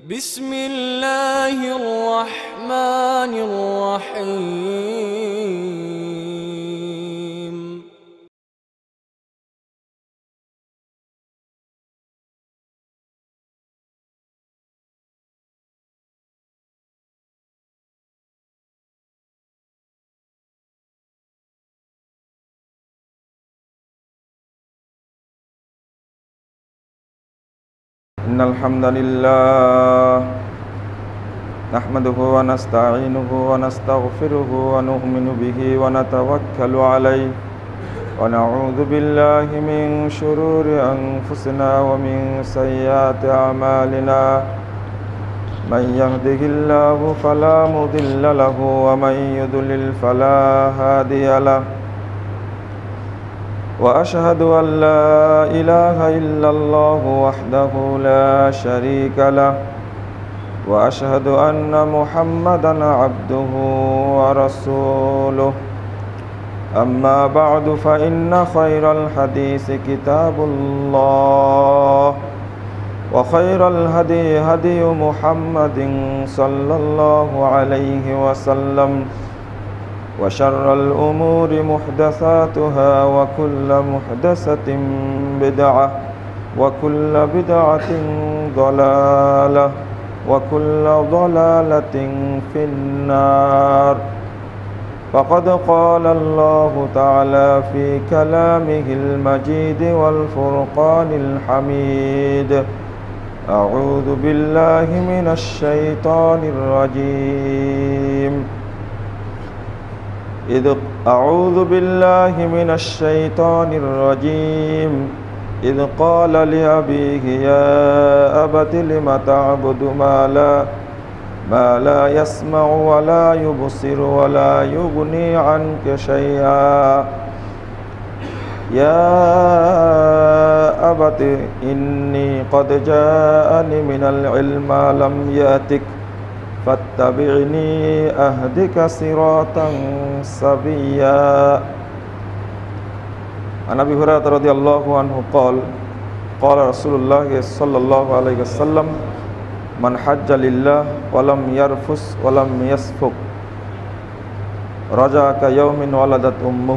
بسم الله الرحمن الرحيم إن الحمد لله نحمده ونستعينه ونستغفره ونؤمن به ونتوكل عليه ونعوذ بالله من شرور أنفسنا ومن سيئات أعمالنا من يهده الله فلا مضل له ومن يضلل فلا هادي له وأشهد أن لا إله إلا الله وحده لا شريك له وأشهد أن محمدًا عبده ورسوله أما بعد فإن خير الحديث كتاب الله وخير الهدي هدي محمد صلى الله عليه وسلم وشر الأمور محدثاتها وكل محدثة بدعة وكل بدعة ضلالة وكل ضلالة في النار فقد قال الله تعالى في كلامه المجيد والفرقان الحميد أعوذ بالله من الشيطان الرجيم أعوذ بالله من الشيطان الرجيم إذ قال لأبيه يا أبت لم تعبد ما لا يسمع ولا يبصر ولا يغني عنك شيئا يا أبت إني قد جاءني من العلم ما لم يأتك فاتبعني أهدك صراطا سويا عن أبي هريرة رضي الله عنه قال قال رسول الله صلى الله عليه وسلم من حج لله ولم يرفث ولم يفسق رجع كيوم ولدت أمه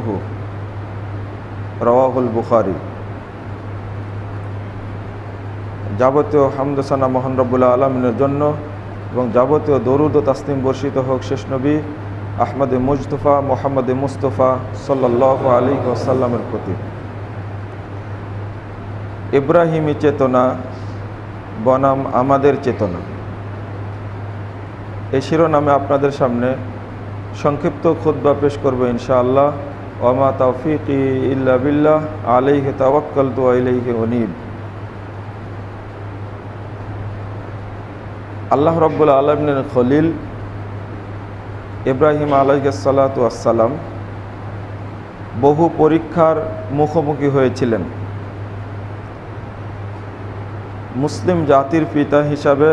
رواه البخاري যাবতীয় হামদ সানা মহান রব্বুল আলামিনের জন্য এবং যাবতীয় দরুদ ও তাসলিম বর্ষিত হোক শেষ নবী আহমদে মুজতফা মোহাম্মদে মুস্তফা সাল্লাল্লাহু আলাইহি ওয়াসাল্লামের প্রতি। ইব্রাহিমী চেতনা বনাম আমাদের চেতনা, এই শিরোনামে আপনাদের সামনে সংক্ষিপ্ত খুতবা পেশ করব ইনশাআল্লাহ। ওয়া তাওফীকি ইল্লা বিল্লাহ আলাইহি তাওয়াক্কালতু ওয়া ইলাইহি উনীব। আল্লাহ রাব্বুল আলামিনের খলিল ইব্রাহিম আলাইহিস সালাতু ওয়াস সালাম বহু পরীক্ষার মুখোমুখি হয়েছিলেন। মুসলিম জাতির পিতা হিসাবে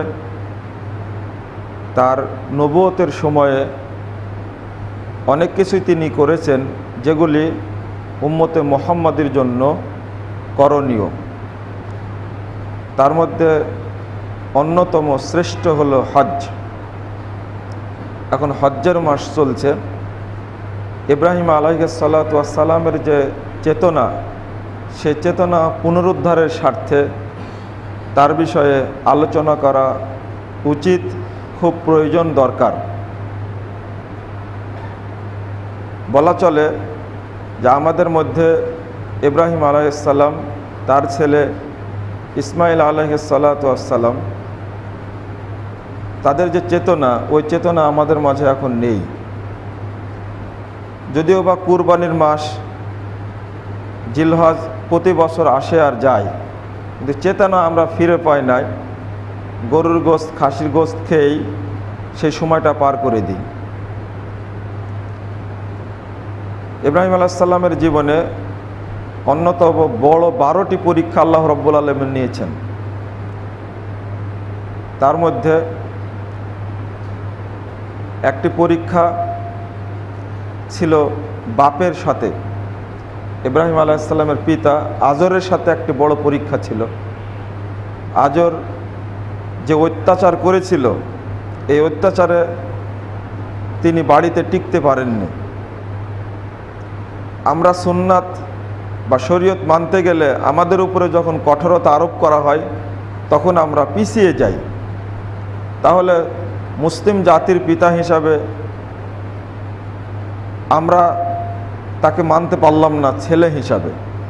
তার নবুয়তের সময়ে অনেক কিছুই তিনি করেছেন যেগুলি উম্মতে মুহাম্মাদের জন্য করণীয়। তার মধ্যে অন্যতম শ্রেষ্ঠ হলো হজ। এখন হজ্জের মাস চলছে। ইব্রাহিম আলাইহিস সালাতু ওয়াস সালামের যে চেতনা, সে চেতনা পুনরুদ্ধারের স্বার্থে তার বিষয়ে আলোচনা করা উচিত, খুব প্রয়োজন, দরকার। বলা চলে যে আমাদের মধ্যে ইব্রাহিম আলাইহিস সালাম, তার ছেলে ইসমাইল আলাইহিস সালাতু ওয়াস সালাম, তাদের যে চেতনা, ওই চেতনা আমাদের মাঝে এখন নেই। যদিও বা কুরবানির মাস জিলহজ প্রতি বছর আসে আর যায়, কিন্তু চেতনা আমরা ফিরে পাই নাই। গরুর গোশত, খাসির গোশত খেয়েই সেই সময়টা পার করে দিই। ইব্রাহিম আলাইহিস সালামের জীবনে অন্যতম বড় 12টি পরীক্ষা আল্লাহ রাব্বুল আলামিন নিয়েছেন। তার মধ্যে একটি পরীক্ষা ছিল বাপের সাথে। ইব্রাহিম আলাইহিস সালামের পিতা আজরের সাথে একটি বড় পরীক্ষা ছিল। আজর যে অত্যাচার করেছিল, এই অত্যাচারে তিনি বাড়িতে টিকতে পারেননি। আমরা সুন্নাত বা শরীয়ত মানতে গেলে আমাদের উপরে যখন কঠোরতা আরোপ করা হয় তখন আমরা পিছিয়ে যাই। তাহলে মুসলিম জাতির পিতা হিসাবে আমরা তাকে মানতে পারলাম না ছেলে হিসাবে।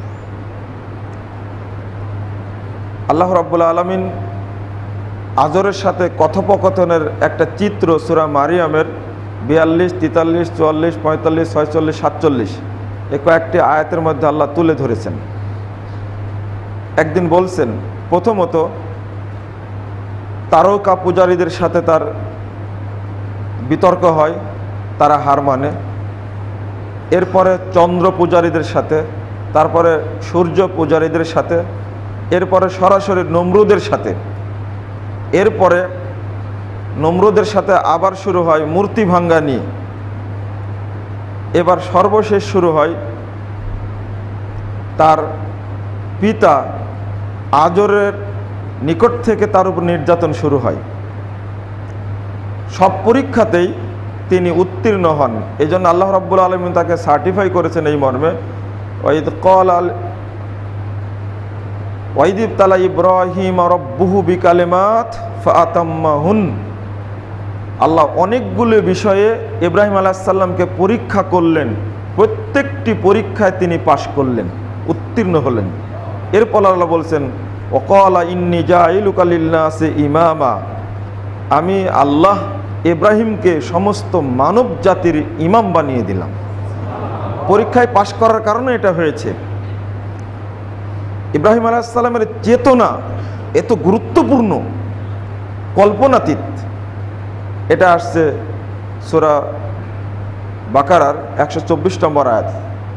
আল্লাহ রাব্বুল আলামিন আজরের সাথে কথোপকথনের একটা চিত্র সূরা মারিয়ামের 42, 43, 44, 45, 46, 47 এই কয়েকটি আয়াতের মধ্যে আল্লাহ তুলে ধরেছেন। একদিন বলছেন, প্রথমত তারকা পূজারীদের সাথে তার বিতর্ক হয়, তারা হার মানে। এরপরে চন্দ্র পূজারীদের সাথে, তারপরে সূর্য পূজারীদের সাথে, এরপরে সরাসরি নমরুদের সাথে, এরপরে নমরুদের সাথে আবার শুরু হয় মূর্তি ভাঙ্গা নিয়ে। এবার সর্বশেষ শুরু হয় তার পিতা আজরের নিকট থেকে তার উপর নির্যাতন শুরু হয়। সব পরীক্ষাতেই তিনি উত্তীর্ণ হন। এই জন্য আল্লাহ রাব্বুল আলামিন তাকে সার্টিফাই করেছেন এই মর্মে, ওয়াইদ ইবতালা ইব্রাহিম রাব্বুহু বিকালিমাত ফাআতাম্মাহুন। আল্লাহ অনেকগুলো বিষয়ে ইব্রাহিম আলাইহিস সালামকে পরীক্ষা করলেন, প্রত্যেকটি পরীক্ষায় তিনি পাশ করলেন, উত্তীর্ণ হলেন। এরপর আল্লাহ বলছেন, ওয়াকালা ইন্নী জাইলুকা লিন্নাসি ইমামা, আমি আল্লাহ ইব্রাহিমকে সমস্ত মানব জাতির ইমাম বানিয়ে দিলাম। পরীক্ষায় পাশ করার কারণে এটা হয়েছে। ইব্রাহিম আলাইহিস সালামের চেতনা এত গুরুত্বপূর্ণ, কল্পনাতীত। এটা আসছে সূরা বাকারার 124 নম্বর আয়াত।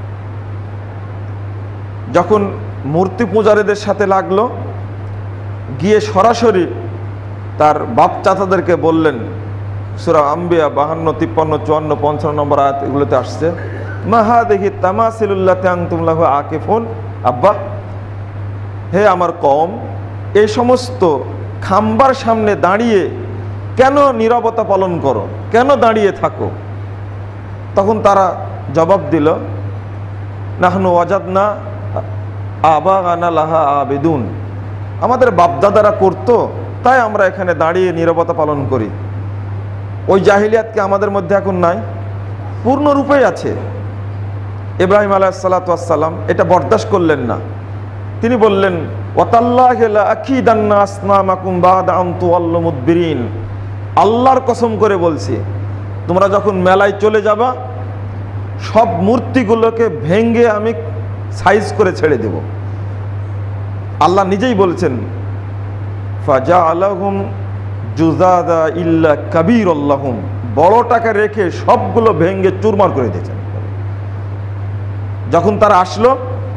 যখন মূর্তি পূজারীদের সাথে লাগলো, গিয়ে সরাসরি তার বাপ চাচাদেরকে বললেন, সূরা আম্বিয়া 52, 53, 54, 55 নম্বর আয়াত এগুলোতে আসছে, মা হাযিহি তামাসিলুল্লাতি আনতুম লাহু আকিফুন। আব্বা, হে আমার কওম, এই সমস্ত খাম্বার সামনে দাঁড়িয়ে কেন নীরবতা পালন করো, কেন দাঁড়িয়ে থাকো? তখন তারা জবাব দিল, নাহনু ওয়াজাদনা আবাগানা লাহা আবিদুন, আমাদের বাপদাদারা করতো, তাই আমরা এখানে দাঁড়িয়ে নীরবতা পালন করি। ওই জাহিলিয়াত কি আমাদের মধ্যে এখন নাই? পূর্ণরূপেই আছে। ইব্রাহিম আলাইহিস সালাতু ওয়াস সালাম এটা বরদাস্ত করলেন না। তিনি বললেন, ওয়াতাল্লাহি লা আকিদান্না আসনামাকুম বাদা আন তুওয়াল্লু মুদবিরিন, আল্লাহর কসম করে বলছি, তোমরা যখন মেলায় চলে যাবা সব মূর্তিগুলোকে ভেঙ্গে আমি সাইজ করে ছেড়ে দেব। আল্লাহ নিজেই বলছেন, ফাজাআলাহুম জুজাদা ইল্লা কাবীরাল্লাহুম, বড়টাকে রেখে সবগুলো ভেঙ্গে চুরমার করে দিয়েছেন। যখন তারা আসলো,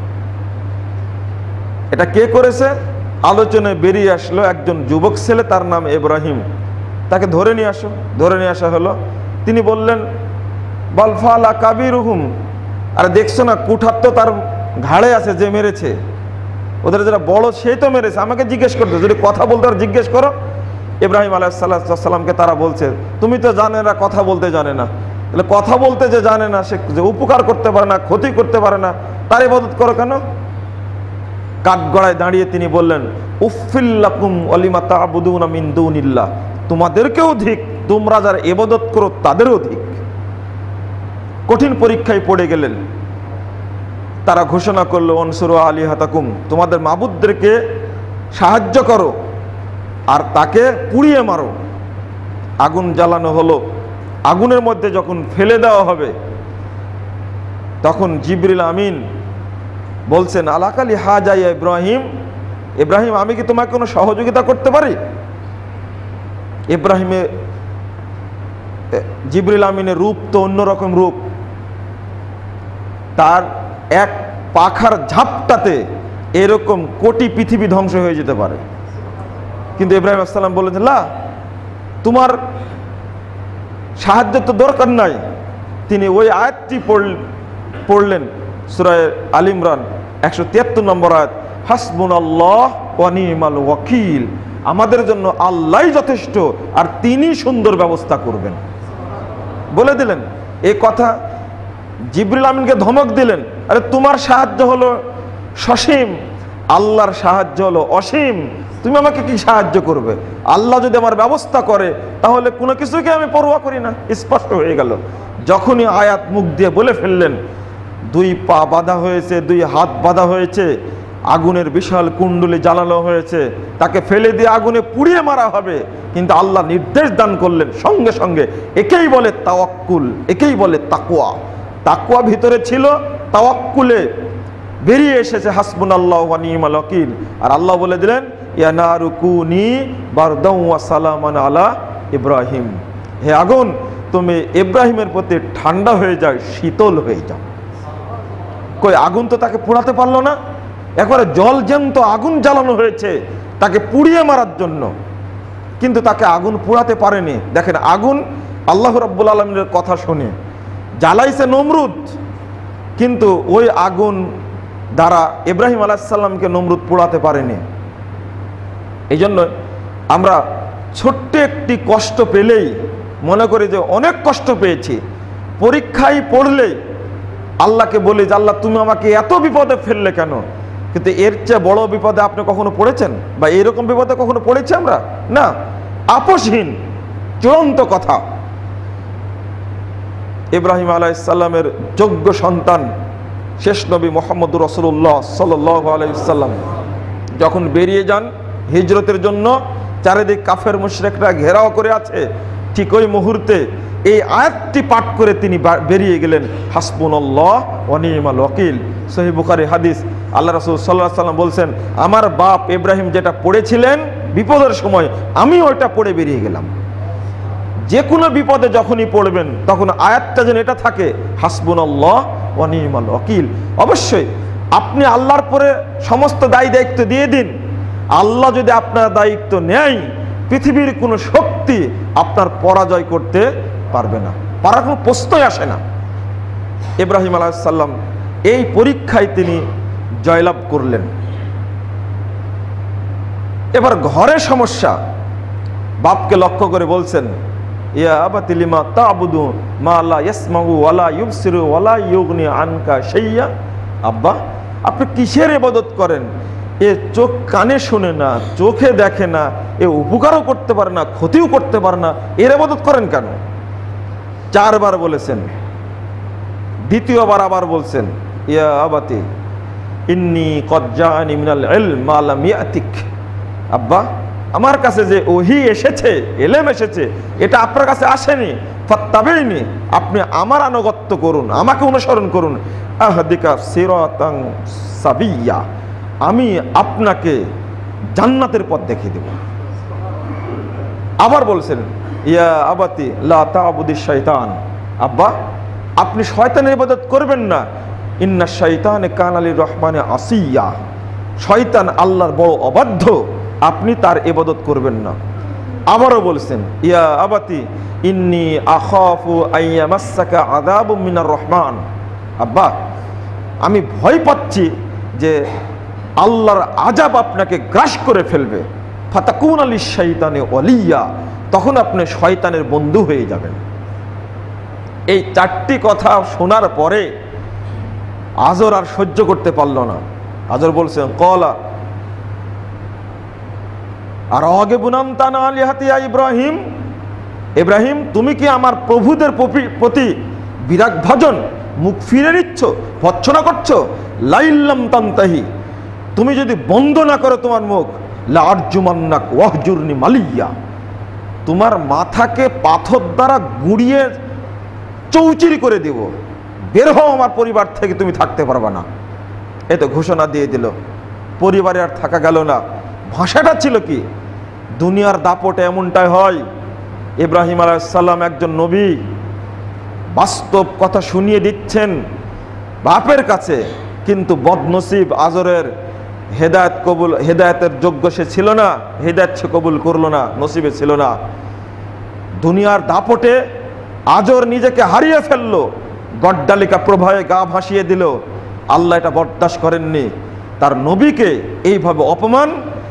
এটা কে করেছে? আলোচনায় বেরিয়ে আসলো একজন যুবক ছেলে, তার নাম ইব্রাহিম। তাকে ধরে নিয়ে আসো। ধরে নিয়ে আসা হলো। তিনি বললেন, বল ফালা কাবিরুহুম, আর দেখছো না কুঠার তো তার ঘাড়ে আছে, যে মেরেছে ওদের যারা বড় সেই তো মেরেছে, আমাকে জিজ্ঞেস করতে, যদি কথা বলতে আর জিজ্ঞেস করো। ইব্রাহিম আলাইহিস সালামকে তারা বলছে, তুমি তো জানে না, কথা বলতে জানে না। তাহলে কথা বলতে যে জানে না, সে যে উপকার করতে পারে না, ক্ষতি করতে পারে না, তার ইবাদত করো কেন? কাঠগড়ায় দাঁড়িয়ে তিনি বললেন, উফিল্লাকুম ওয়ালিমা তা'বুদুনা মিন দুনিল্লাহ, তোমাদেরকেও ধিক, তোমরা যারা ইবাদত করো তাদেরও ধিক। কঠিন পরীক্ষায় পড়ে গেলেন। তারা ঘোষণা করলো, অনসুরু আলিহাতাকুম, তোমাদের মাবুদদেরকে সাহায্য করো আর তাকে পুড়িয়ে মারো। আগুন জ্বালানো হলো। আগুনের মধ্যে যখন ফেলে দেওয়া হবে, তখন জিবরিল আমিন বলছেন, আলাকালি হাজা ইয়া ইব্রাহিম, ইব্রাহিম আমি কি তোমাকে কোনো সহযোগিতা করতে পারি? ইব্রাহিমের জিবরিল আমিনের রূপ তো অন্যরকম রূপ। তার এক পাখার ঝাপটাতে এরকম কোটি পৃথিবী ধ্বংস হয়ে যেতে পারে। কিন্তু ইব্রাহিম আলাইহিস সালাম বলেছেন, না, তোমার সাহায্য তো দরকার নাই। তিনি ওই আয়াতটি পড়লেন, সূরা আল ইমরান 173 নম্বর আয়াত, হাসবুনাল্লাহ ওয়া নি'মাল ওয়াকিল, আমাদের জন্য আল্লাহই যথেষ্ট, আর তিনি সুন্দর ব্যবস্থা করবেন। বলে দিলেন এই কথা, জিবরিল আমিনকে ধমক দিলেন, আরে তোমার সাহায্য হলো সসীম, আল্লাহর সাহায্য হলো অসীম, তুমি আমাকে কি সাহায্য করবে? আল্লাহ যদি আমার ব্যবস্থা করে তাহলে কোনো কিছুকে আমি পরোয়া করি না। স্পষ্ট হয়ে গেল। যখনই আয়াত মুখ দিয়ে বলে ফেললেন, দুই পা বাঁধা হয়েছে, দুই হাত বাঁধা হয়েছে, আগুনের বিশাল কুণ্ডলি জ্বালানো হয়েছে, তাকে ফেলে দিয়ে আগুনে পুড়িয়ে মারা হবে, কিন্তু আল্লাহ নির্দেশ দান করলেন সঙ্গে সঙ্গে, একেই বলে তাওয়াক্কুল, একেই বলে তাকওয়া। তাকওয়া ভিতরে ছিল, তাওয়াক্কুলে বেরিয়ে এসেছে হাসবুনাল্লাহু ওয়া নি'মাল ওয়াকিল। আর আল্লাহ বলে দিলেন, ইয়া নারু কুনি বারদাও ওয়া সালামান আলা ইব্রাহিম, হে আগুন তুমি ইব্রাহিমের প্রতি ঠান্ডা হয়ে যাও, শীতল হয়ে যাও। কই আগুন তো তাকে পোড়াতে পারলো না, একবারে জল জ্যান্ত আগুন জ্বালানো হয়েছে তাকে পুড়িয়ে মারার জন্য, কিন্তু তাকে আগুন পোড়াতে পারেনি। দেখেন, আগুন আল্লাহ রাব্বুল আলামিনের কথা শুনে জ্বালাইছে নমরুদ, কিন্তু ওই আগুন দ্বারা ইব্রাহিম আলাইহিস সালামকে নমরুদ পোড়াতে পারেনি। এই জন্য আমরা ছোট্ট একটি কষ্ট পেলেই মনে করি যে অনেক কষ্ট পেয়েছি। পরীক্ষায় পড়লেই আল্লাহকে বলি যে আল্লাহ তুমি আমাকে এত বিপদে ফেললে কেন? কিন্তু এর চেয়ে বড় বিপদে আপনি কখনো পড়েছেন? বা এরকম বিপদে কখনো পড়েছি আমরা? না। আপসহীন চূড়ান্ত কথা। ইব্রাহিম আলাইহিস সালামের যোগ্য সন্তান শেষ নবী মুহাম্মদুর রাসূলুল্লাহ সাল্লাল্লাহু আলাইহি ওয়াসাল্লাম যখন বেরিয়ে যান হিজরতের জন্য, চারিদিক কাফের মুশরিকরা ঘেরাও করে আছে, ঠিক ওই মুহূর্তে এই আয়াতটি পাঠ করে তিনি বেরিয়ে গেলেন, হাসবুনাল্লাহ ওয়া নি'মাল ওয়াকিল। সহিহ বুখারী হাদিস, আল্লাহ রাসূল সাল্লাল্লাহু আলাইহি ওয়াসাল্লাম বলছেন, আমার বাপ ইব্রাহিম যেটা পড়েছিলেন বিপদের সময়, আমি ওইটা পড়ে বেরিয়ে গেলাম। যে কোনো বিপদে যখনই পড়বেন তখন আয়াতটা যেন এটা থাকে, হাসবুনাল্লাহ ওয়া নি'মাল ওয়াকিল। অবশ্যই আপনি আল্লাহর পরে সমস্ত দায়ী দায়িত্ব দিয়ে দিন। আল্লাহ যদি আপনার দায়িত্ব নেয়, পৃথিবীর কোনো শক্তি আপনার পরাজয় করতে পারবে না, পারার কোনো প্রশ্নই আসে না। ইব্রাহিম আলাইহিস সালাম এই পরীক্ষায় তিনি জয়লাভ করলেন। এবার ঘরে সমস্যা, বাপকে লক্ষ্য করে বলছেন, ইয়া আবাতি লিমা তা'বুদু মা লা ইয়াসমাউ ওয়া লা ইউবসিরু ওয়া লা ইউগনি আনকা শাইয়্যা। আব্বা, আপনি কিসের ইবাদত করেন? এ চোখ কানে শোনে না, চোখে দেখে না, এ উপকারও করতে পারে না, ক্ষতিও করতে পারে না, এর ইবাদত করেন কেন? 4 বার বলেছেন। দ্বিতীয়বার আবার বলছেন, ইয়া আবাতি ইন্নী কদ জাআনি মিনাল ইলম মা লাম ইয়াতিক। আব্বা, আমার কাছে যে ওহী এসেছে, ইলম এসেছে, এটা আপনার কাছে আসেনি। ফাত্তাবিনি, আপনি আমার আনুগত্য করুন, আমাকে অনুসরণ করুন। আহদিকা সিরাতান সাবিয়্যা, আমি আপনাকে জান্নাতের পথ দেখিয়ে দেব। আবার বলছেন, ইয়া আবাতি লা তা'বুদিশ শাইতান। আব্বা, আপনি শয়তানের ইবাদত করবেন না। ইন্না শাইতানে কানা লির রহমানে আসিয়া, শয়তান আল্লাহর বড় অবাধ্য, আপনি তার ইবাদত করবেন না। আবারও বলছেন, ইয়া আবাতি ইন্নী আখাফু আইয়ামাসসাকা আযাবুম মিনার রহমান। আব্বা, আমি ভয় পাচ্ছি যে আল্লাহর আযাব আপনাকে গ্রাস করে ফেলবে। ফাতাকুনা লিশ শাইতানি ওয়ালিয়া, তখন আপনি শয়তানের বন্ধু হয়ে যাবেন। এই 4টি কথা শোনার পরে আজর আর সহ্য করতে পারল না। আজর বলছেন, কলা আর অগেবুনান্তানা আলিহাতি ইয়া ইব্রাহিম, ইব্রাহিম তুমি কি আমার প্রভুদের প্রতি বিরাগ ভজন, মুখ ফিরে নিচ্ছ, ভৎসনা করছো? লাইল্লাম তান্তাহি, তুমি যদি বন্ধ না করো তোমার মুখ, লা আরজুমান্নাক ওয়াহজুরনি মালিয়া, তোমার মাথাকে পাথর দ্বারা গুঁড়িয়ে চৌচির করে দেব, বের হও আমার পরিবার থেকে, তুমি থাকতে পারবে না। এ তো ঘোষণা দিয়ে দিল, পরিবারে আর থাকা গেল না। ভাষাটা ছিল কি? দুনিয়ার দাপটে এমনটাই হয়। ইব্রাহিম আলাইহিস সালাম একজন নবী, বাস্তব কথা শুনিয়ে দিচ্ছেন বাপের কাছে, কিন্তু বদনসিব আজরের হেদায়েতের যোগ্য সে ছিল না, হেদায়েত সে কবুল করলো না, নসিবে ছিল না। দুনিয়ার দাপটে আজর নিজেকে হারিয়ে ফেললো, গড্ডালিকা প্রবাহে গা ভাসিয়ে দিল। আল্লাহ এটা বরদাস্ত করেননি, তার নবীকে এইভাবে অপমান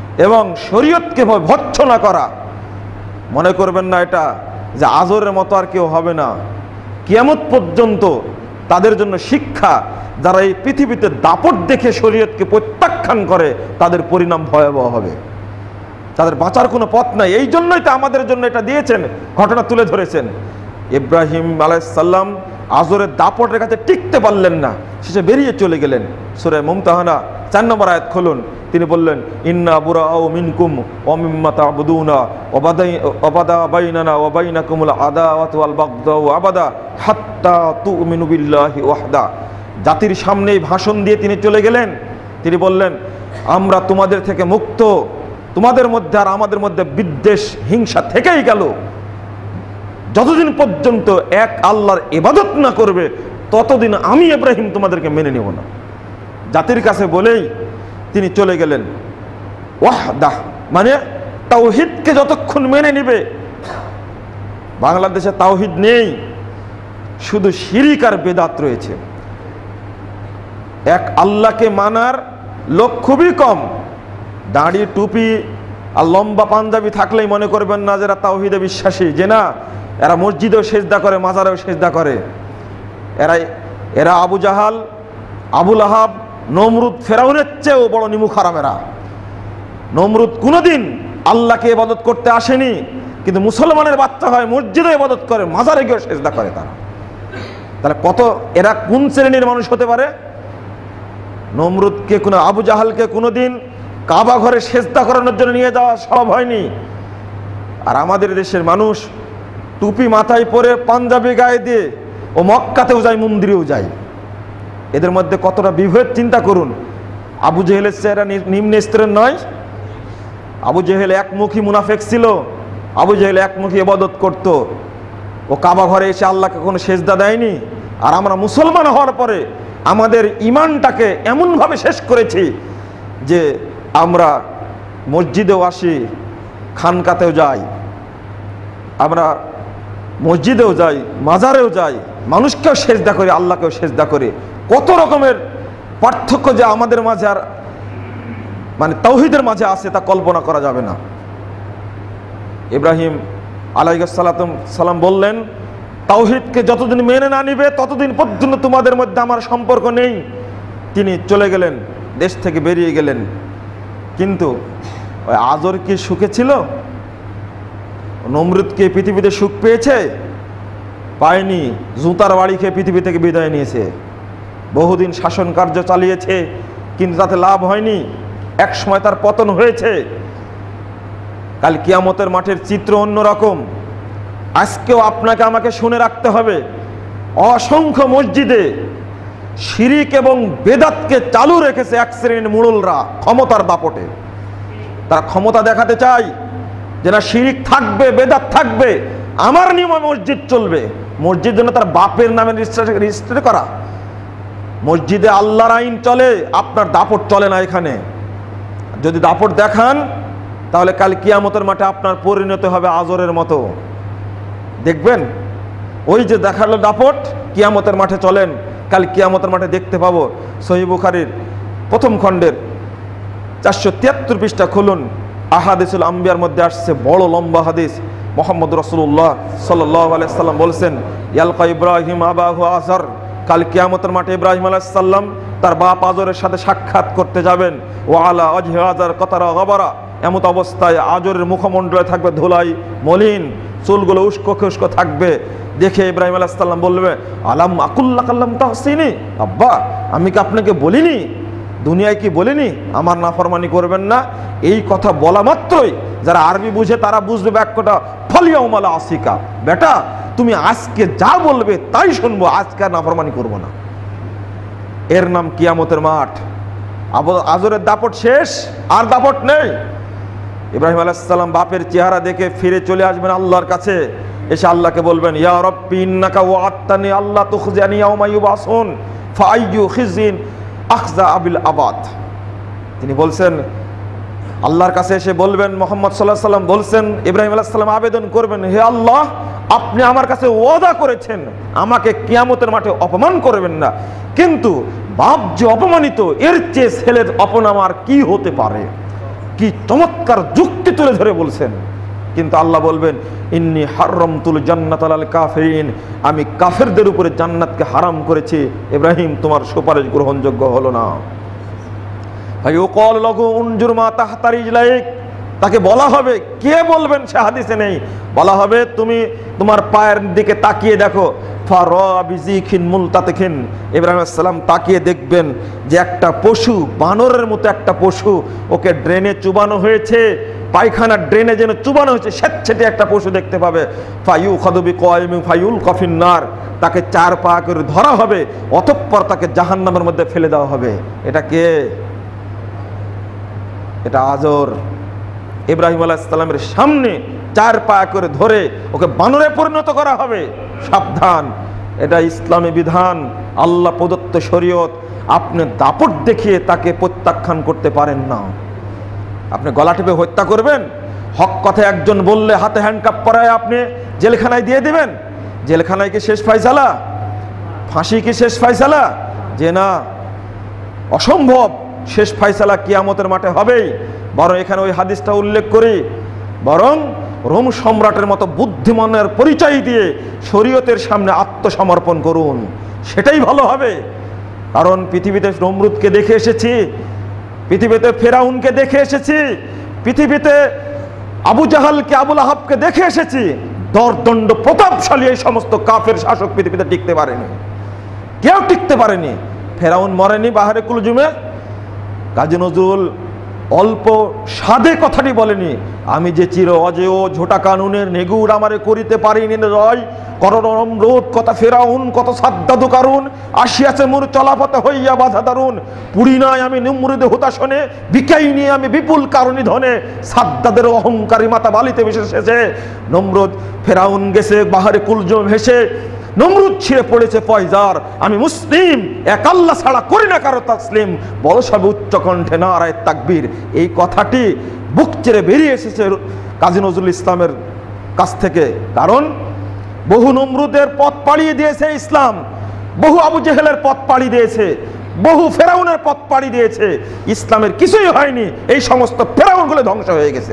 এবং শরীয়তকে ভৎসনা করা। মনে করবেন না এটা যে আজরের মতো আর কেউ হবে না, কিয়ামত পর্যন্ত তাদের জন্য শিক্ষা। যারা এই পৃথিবীতে দাপট দেখে শরীয়তকে প্রত্যাখ্যান করে তাদের পরিণাম ভয়াবহ হবে, তাদের বাঁচার কোনো পথ নাই। এই জন্যই তো আমাদের জন্য এটা দিয়েছেন, ঘটনা তুলে ধরেছেন। ইব্রাহিম আলাইহিস সালাম আজরের দাপটের কাছে টিকতে পারলেন না, শেষে বেরিয়ে চলে গেলেন। সূরা মুমতাহানা 4 নম্বর আয়াত খুলুন। তিনি বললেন, ইন্না বুরাউ মিনকুম ওয়া মিম্মা তা'বুদুনা ওয়া বাদা বাইনানা ওয়া বাইনাকুমুল আদাওয়াতু ওয়াল বাগদাউ আবাদা হাত্তা তু'মিনু বিল্লাহি ওয়াহদা। জাতির সামনেই ভাষণ দিয়ে তিনি চলে গেলেন। তিনি বললেন, আমরা তোমাদের থেকে মুক্ত, তোমাদের মধ্যে আর আমাদের মধ্যে বিদ্বেষ হিংসা থেকেই গেল। যতদিন পর্যন্ত এক আল্লাহর ইবাদত না করবে ততদিন আমি ইব্রাহিম তোমাদেরকে মেনে নেব না। জাতির কাছে বলেই তিনি চলে গেলেন। ওয়াহদাহ মানে তাওহীদকে যতক্ষণ মেনে নিবে। বাংলাদেশে তাওহীদ নেই, শুধু শিরিক আর বেদাত রয়েছে। এক আল্লাহকে মানার লোক খুবই কম। দাড়ি টুপি আর লম্বা পাঞ্জাবি থাকলেই মনে করবেন না যারা তাওহীদে বিশ্বাসী, যে না এরা মসজিদেও সেজদা করে, মাজারেও সেজদা করে। এরা আবু জাহাল, আবুল আহাব, নমরুদ, ফেরাউনের চেয়েও বড় নিমুখ হারামেরা। নমরুদ কোনোদিন আল্লাহকে ইবাদত করতে আসেনি, কিন্তু মুসলমানের বাচ্চা হয় মসজিদে ইবাদত করে, মাজারে গিয়ে সেজদা করে তারা। তাহলে এরা কোন শ্রেণীর মানুষ হতে পারে? নমরুদকে আবু জাহালকে কোনোদিন কাবা ঘরে সেজদা করানোর জন্য নিয়ে যাওয়া সম্ভব হয়নি। আর আমাদের দেশের মানুষ টুপি মাথায় পরে পাঞ্জাবি গায়ে দিয়ে ও মক্কাতেও যায়, মন্দিরেও যায়। এদের মধ্যে কতটা বিভেদ চিন্তা করুন। আবু জেহেলের চেহারা নিম্ন স্তরের নয়। আবু জেহেল একমুখী মুনাফেক ছিল, আবু জেহেল একমুখী ইবাদত করত। ও কাবা ঘরে এসে আল্লাহকে কোনো সেজদা দেয়নি। আর আমরা মুসলমান হওয়ার পরে আমাদের ইমানটাকে এমনভাবে শেষ করেছি যে আমরা মসজিদেও আসি, খানকাতেও যাই, আমরা মসজিদেও যাই, মাজারেও যাই, মানুষকেও সেজদা করি, আল্লাহকেও সেজদা করি। কত রকমের পার্থক্য যে আমাদের মাঝে আর মানে তাওহীদের মাঝে আছে তা কল্পনা করা যাবে না। ইব্রাহিম আলাইহিস সালাম বললেন, তাওহীদকে যতদিন মেনে না নিবে ততদিন পর্যন্ত তোমাদের মধ্যে আমার সম্পর্ক নেই। তিনি চলে গেলেন, দেশ থেকে বেরিয়ে গেলেন। কিন্তু ওই আজর কি সুখে ছিল? নমরুদ কি পৃথিবীতে সুখ পেয়েছে? পায়নি। জুতার বাড়ি খেয়ে পৃথিবী থেকে বিদায় নিয়েছে। বহুদিন শাসন কার্য চালিয়েছে, কিন্তু তাতে লাভ হয়নি। এক সময় তার পতন হয়েছে। কাল কিয়ামতের মাঠের চিত্র অন্যরকম। আজকেও আপনাকে আমাকে শুনে রাখতে হবে, অসংখ্য মসজিদে শিরিক এবং বেদাতকে চালু রেখেছে এক শ্রেণীর মুড়লরা ক্ষমতার দাপটে। তারা ক্ষমতা দেখাতে চায় যে না শিরিক থাকবে, বেদাত থাকবে, আমার নিয়মে মসজিদ চলবে। মসজিদ যেন তার বাপের নামে রেজিস্টার করা। মসজিদে আল্লাহর আইন চলে, আপনার দাপট চলে না। এখানে যদি দাপট দেখান তাহলে কাল কিয়ামতের মাঠে আপনার পরিণত হবে আজরের মতো। দেখবেন ওই যে দেখালো দাপট, কিয়ামতের মাঠে চলেন, কাল কিয়ামতের মাঠে দেখতে পাবো। সহিহ বুখারীর প্রথম খণ্ডের 473 পৃষ্ঠা খুলুন। আহাদিসুল আম্বিয়ার মধ্যে আসছে বড় লম্বা হাদিস। মুহাম্মদ রাসূলুল্লাহ সাল্লাল্লাহু আলাইহি সাল্লাম বলছেন, ইয়ালকা ইব্রাহিম আবাহু আযর, কাল কিয়ামতের মাঠে ইব্রাহিম আলাইহিস সালাম তার বাপ আজরের সাথে সাক্ষাৎ করতে যাবেন। ওয়া আলা ওয়াজহি আযর কাতারা গাবারা, এমত অবস্থায় আজরের মুখমণ্ডলে থাকবে ধুলাই মলিন, চুলগুলো উস্কো খুস্কো থাকবে। দেখে ইব্রাহিম আলাইহিস সালাম বলবে, আলাম আকুল্লা কাল্লাম তাহসিনি, আব্বা আমি কি আপনাকে বলিনি, দুনিয়ায় কি বলিনি আমার নাফরমানি করবেন না? এই কথা বলা মাত্রই যারা আরবি বুঝে তারা বুঝবে বাক্যটা ফলিয়াউমালা আসিকা, বেটা তুমি আজকে যা বলবে তাই শুনবো, আজকে আর নাফরমানি করবো না। এর নাম কিয়ামতের মাঠ। আজরের দাপট শেষ, আর দাপট নেই। ইব্রাহিম আলাইহিস সালাম বাপের চেহারা দেখে ফিরে চলে আসবেন আল্লাহর কাছে। এসে আল্লাহকে বলবেন, ইয়া রাব্বি ইন্নাকা ওয়া'আদতানি আল্লা তুখজিনি ইয়াওমা ইউবআসুন ফাআইয়ু খিজিন আখজা আবিল আবাদ। তিনি বলছেন আল্লাহর কাছে এসে বলবেন, মুহাম্মদ সাল্লাল্লাহু আলাইহি সাল্লাম বলছেন, ইব্রাহিম আলাইহিস সালাম আবেদন করবেন, হে আল্লাহ আপনি আমার কাছে ওয়াদা করেছেন আমাকে কিয়ামতের মাঠে অপমান করবেন না, কিন্তু বাপ যে অপমানিত এর চেয়ে ছেলের অপমান আর কি হতে পারে? কি চমৎকার যুক্তি তুলে ধরে বলছেন। কিন্তু আল্লাহ বলবেন ইন্নী হাররামতুল জান্নাত আলাল কাফিরিন, আমি কাফেরদের উপরে জান্নাতকে হারাম করেছি। ইব্রাহিম তোমার সুপারিশ গ্রহণযোগ্য হলো না। ফায়ুকাল লাহু উনজুর মা তাহতা রিজলাইক, তাকে বলা হবে, কে বলবেন সে হাদিসে নেই, বলা হবে তুমি তোমার পায়ের দিকে তাকিয়ে দেখো। ফারাবিজিখিন মুলতাতিখিন, ইব্রাহিম আলাইহিস সালাম তাকিয়ে দেখবেন যে একটা পশু, বানরের মতো একটা পশু, ওকে ড্রেনে চুবানো হয়েছে, পায়খানার ড্রেনে যেন চুবানো হয়েছে, স্বেচ্ছেটে একটা পশু দেখতে পাবে। ফায়ুখাযু বিকায়মি ফায়ুলকা ফিন্নার, তাকে 4 পা করে ধরা হবে, অতঃপর তাকে জাহান্নামের মধ্যে ফেলে দেওয়া হবে। এটা কে? এটা আজর। ইব্রাহিম আলাইহিস সালামের সামনে 4 পা করে ধরে ওকে বানরে পরিণত করা হবে। সাবধান, এটা ইসলামী বিধান, আল্লাহ প্রদত্ত শরীয়ত। আপনি দাপট দেখিয়ে তাকে প্রত্যাখ্যান করতে পারেন না। আপনি গলা টিপে হত্যা করবেন, হক কথা একজন বললে হাতে হ্যান্ডকাপ পরায় আপনি জেলখানায় দিয়ে দিবেন? জেলখানায় কি শেষ ফয়সালা? ফাঁসি কি শেষ ফয়সালা? যে না, অসম্ভব। শেষ ফয়সালা কিয়ামতের মাঠে হবেই। বরং এখানে ওই হাদিসটা উল্লেখ করি, বরং রোম সম্রাটের মতো বুদ্ধিমানের পরিচয় দিয়ে শরীয়তের সামনে আত্মসমর্পণ করুন, সেটাই ভালো হবে। কারণ পৃথিবীতে নমরুদকে দেখে এসেছি, পৃথিবীতে ফেরাউনকে দেখে এসেছি, পৃথিবীতে আবু জাহালকে, আবুল আহাবকে দেখে এসেছি। দরদণ্ড প্রতাপশালী এই সমস্ত কাফের শাসক পৃথিবীতে টিকতে পারেনি, কেউ টিকতে পারেনি। ফেরাউন মরেনি বাহারে কুলজুমে। কাজী নজরুল অল্প সাদে কথাটি বলেনি, আমি যে চির অজেয় ঝোটা কানুনের নেগুর আমারে করিতে পারিনি রয়, কররম রোধ কথা ফেরাউন কত সাদ্দাদু কারুন, আসিয়াছে মোর চলাপথে হইয়া বাধা দারুন, পুরি নাই আমি নিমরুদে হুতাশনে, বিকাইনি আমি বিপুল কারণী ধনে, সাদ্দাদের অহংকারী মাতা বালিতে ভেসে শেষে। নমরুদ ফেরাউন গেছে বাহারে কুলজুম ভেসে, নমরুদ ছিঁড়ে পড়েছে ফয়জার, আমি মুসলিম, এক আল্লাহ ছাড়া করি না কারো তাসলিম, বড় সবে উচ্চ কণ্ঠে নারায়ে তাকবীর। এই কথাটি বুক চেড়ে বেরিয়ে এসেছে কাজী নজরুল ইসলামের কাছ থেকে। কারণ বহু নমরুদের পথ পাড়িয়ে দিয়েছে ইসলাম, বহু আবু জেহেলের পথ পাড়ি দিয়েছে, বহু ফেরাউনের পথ পাড়ি দিয়েছে, ইসলামের কিছুই হয়নি। এই সমস্ত ফেরাউনগুলো ধ্বংস হয়ে গেছে।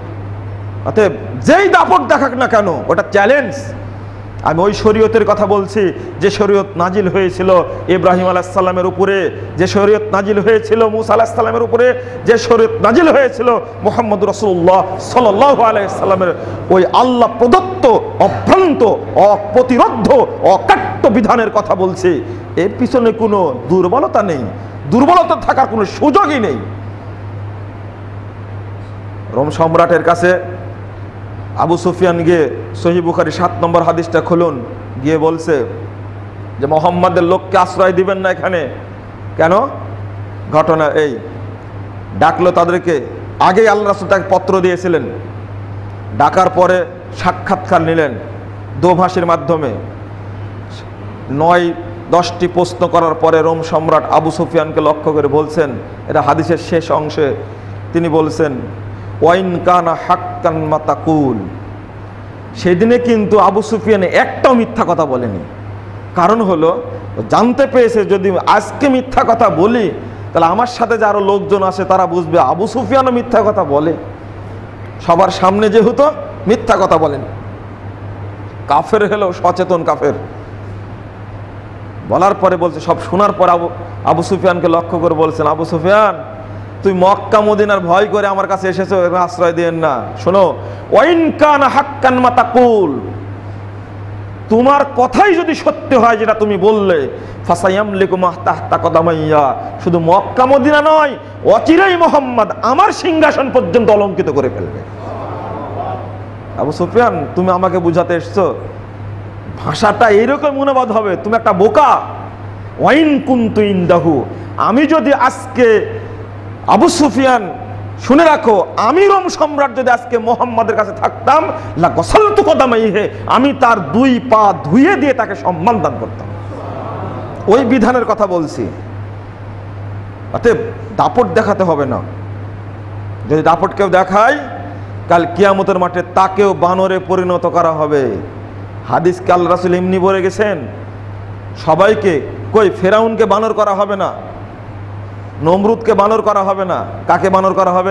অতএব যেই দাপট দেখাক না কেন, ওটা চ্যালেঞ্জ। আমি ওই শরীয়তের কথা বলছি যে শরীয়ত নাজিল হয়েছিল ইব্রাহিম আলাইহিস সালামের উপরে, যে শরীয়ত নাজিল হয়েছিল মুসা আলাইহিস সালামের উপরে, যে শরীয়ত নাজিল হয়েছিল মুহাম্মদ রাসূলুল্লাহ সাল্লাল্লাহু আলাইহি সাল্লামের। ওই আল্লাহ প্রদত্ত অভ্রান্ত অপ্রতিরোধ্য অকাট্য বিধানের কথা বলছি। এর পিছনে কোনো দুর্বলতা নেই, দুর্বলতা থাকার কোনো সুযোগই নেই। রোম সম্রাটের কাছে আবু সুফিয়ান গিয়ে, সহিহ বুখারী 7 নম্বর হাদিসটা খুলুন, গিয়ে বলছে যে মুহাম্মাদের লোককে আশ্রয় দিবেন না এখানে। কেন? ঘটনা এই, ডাকলো তাদেরকে, আগেই আল্লাহ রাসূল তাকে পত্র দিয়েছিলেন, ডাকার পরে সাক্ষাৎকার নিলেন দোভাষীর মাধ্যমে। 9-10টি প্রশ্ন করার পরে রোম সম্রাট আবু সুফিয়ানকে লক্ষ্য করে বলছেন, এটা হাদিসের শেষ অংশে তিনি বলছেন, ওয়াইন কানা হাক্কান মা তাকুল। সেদিনে কিন্তু আবু সুফিয়ান একটাও মিথ্যা কথা বলেনি। কারণ হলো জানতে পেরেছে যদি আজকে মিথ্যা কথা বলি তাহলে আমার সাথে যে আরো লোকজন আসে তারা বুঝবে আবু সুফিয়ানও মিথ্যা কথা বলে। সবার সামনে যেহেতু মিথ্যা কথা বলেন, কাফের হলো সচেতন কাফের। বলার পরে বলছে, সব শোনার পর আবু সুফিয়ানকে লক্ষ্য করে বলছেন, আবু সুফিয়ান তুই মক্কা মদিনার ভয় করে আমার কাছে এসেছো, আশ্রয় দেন না। শোনো, ওয়াইন কানা হাক্কান মা তাকুল, তোমার কথাই যদি সত্য হয় যেটা তুমি বললে, ফাসায়ামলিকু মা তাহতা কদামাইয়া, শুধু মক্কা মদিনা নয়, অচিরেই মুহাম্মদ আমার সিংহাসন পর্যন্ত অলঙ্কিত করে ফেলবে। আবু সুফিয়ান তুমি আমাকে বুঝাতে এসছো, ভাষাটা এইরকম অনুবাদ হবে, তুমি একটা বোকা। ওয়াইন কুনতু ইনদাহু, আমি যদি আজকে আবু সুফিয়ান, শুনে রাখো, আমি রোম সম্রাট যদি আজকে মুহাম্মাদের কাছে থাকতাম, লা গসালতু কদামাইহি, আমি তার 2 পা ধুয়ে দিয়ে তাকে সম্মান দান করতাম। ওই বিধানের কথা বলছি। অতএব দাপট দেখাতে হবে না। যদি দাপট কেউ দেখায়, কাল কিয়ামতের মাঠে তাকেও বানরে পরিণত করা হবে। হাদিসকে আল্লাহ রাসূল এমনি বলে গেছেন সবাইকে। কই ফেরাউনকে বানর করা হবে না, নমরুদকে বানর করা হবে না, কাকে বানর করা হবে?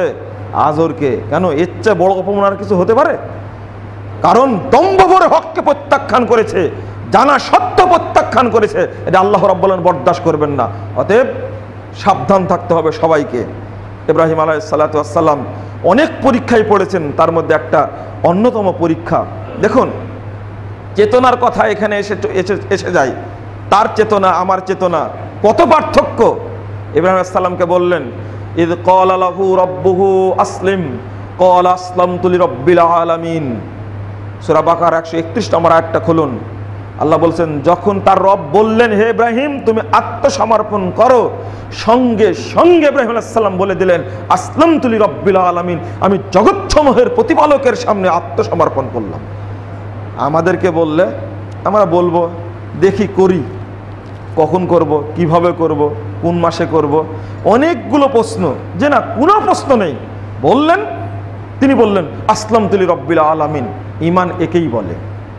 আজরকে। কেন? এর চেয়ে বড় অপমান আর কিছু হতে পারে? কারণ দম্ভ ভরে হককে প্রত্যাখ্যান করেছে, জানা সত্য প্রত্যাখ্যান করেছে, এটা আল্লাহ রাব্বুল আলামিন বরদাস্ত করবেন না। অতএব সাবধান থাকতে হবে সবাইকে। ইব্রাহিম আলাইহিস সালাতু ওয়াস সালাম অনেক পরীক্ষায় পড়েছেন, তার মধ্যে একটা অন্যতম পরীক্ষা। দেখুন, চেতনার কথা এখানে এসে যায়। তার চেতনা আমার চেতনা কত পার্থক্য। ইব্রাহিম আলাইহিস সালামকে বললেন, ইয ক্বালা লাহু রাব্বুহু আসলিম ক্বালা আসলামতু লিরাব্বিল আলামিন। সূরা বাকারা 131 নম্বর আয়াতটা খুলুন। আল্লাহ বলছেন, যখন তার রব বললেন, হে ইব্রাহিম তুমি আত্মসমর্পণ করো, সঙ্গে সঙ্গে ইব্রাহিম আলাইহিস সালাম বলে দিলেন, আসলামতু লিরাব্বিল আলামিন, আমি জগৎসমূহের প্রতিপালকের সামনে আত্মসমর্পণ করলাম। আমাদেরকে বললে আমরা বলবো দেখি করি, কখন করব, কিভাবে করব, কোন মাসে করব, অনেকগুলো প্রশ্ন, যে না কোনো প্রশ্ন নেই। বললেন, তিনি বললেন আসলামতু লিরাব্বিল আলামিন। ঈমান একেই বলে।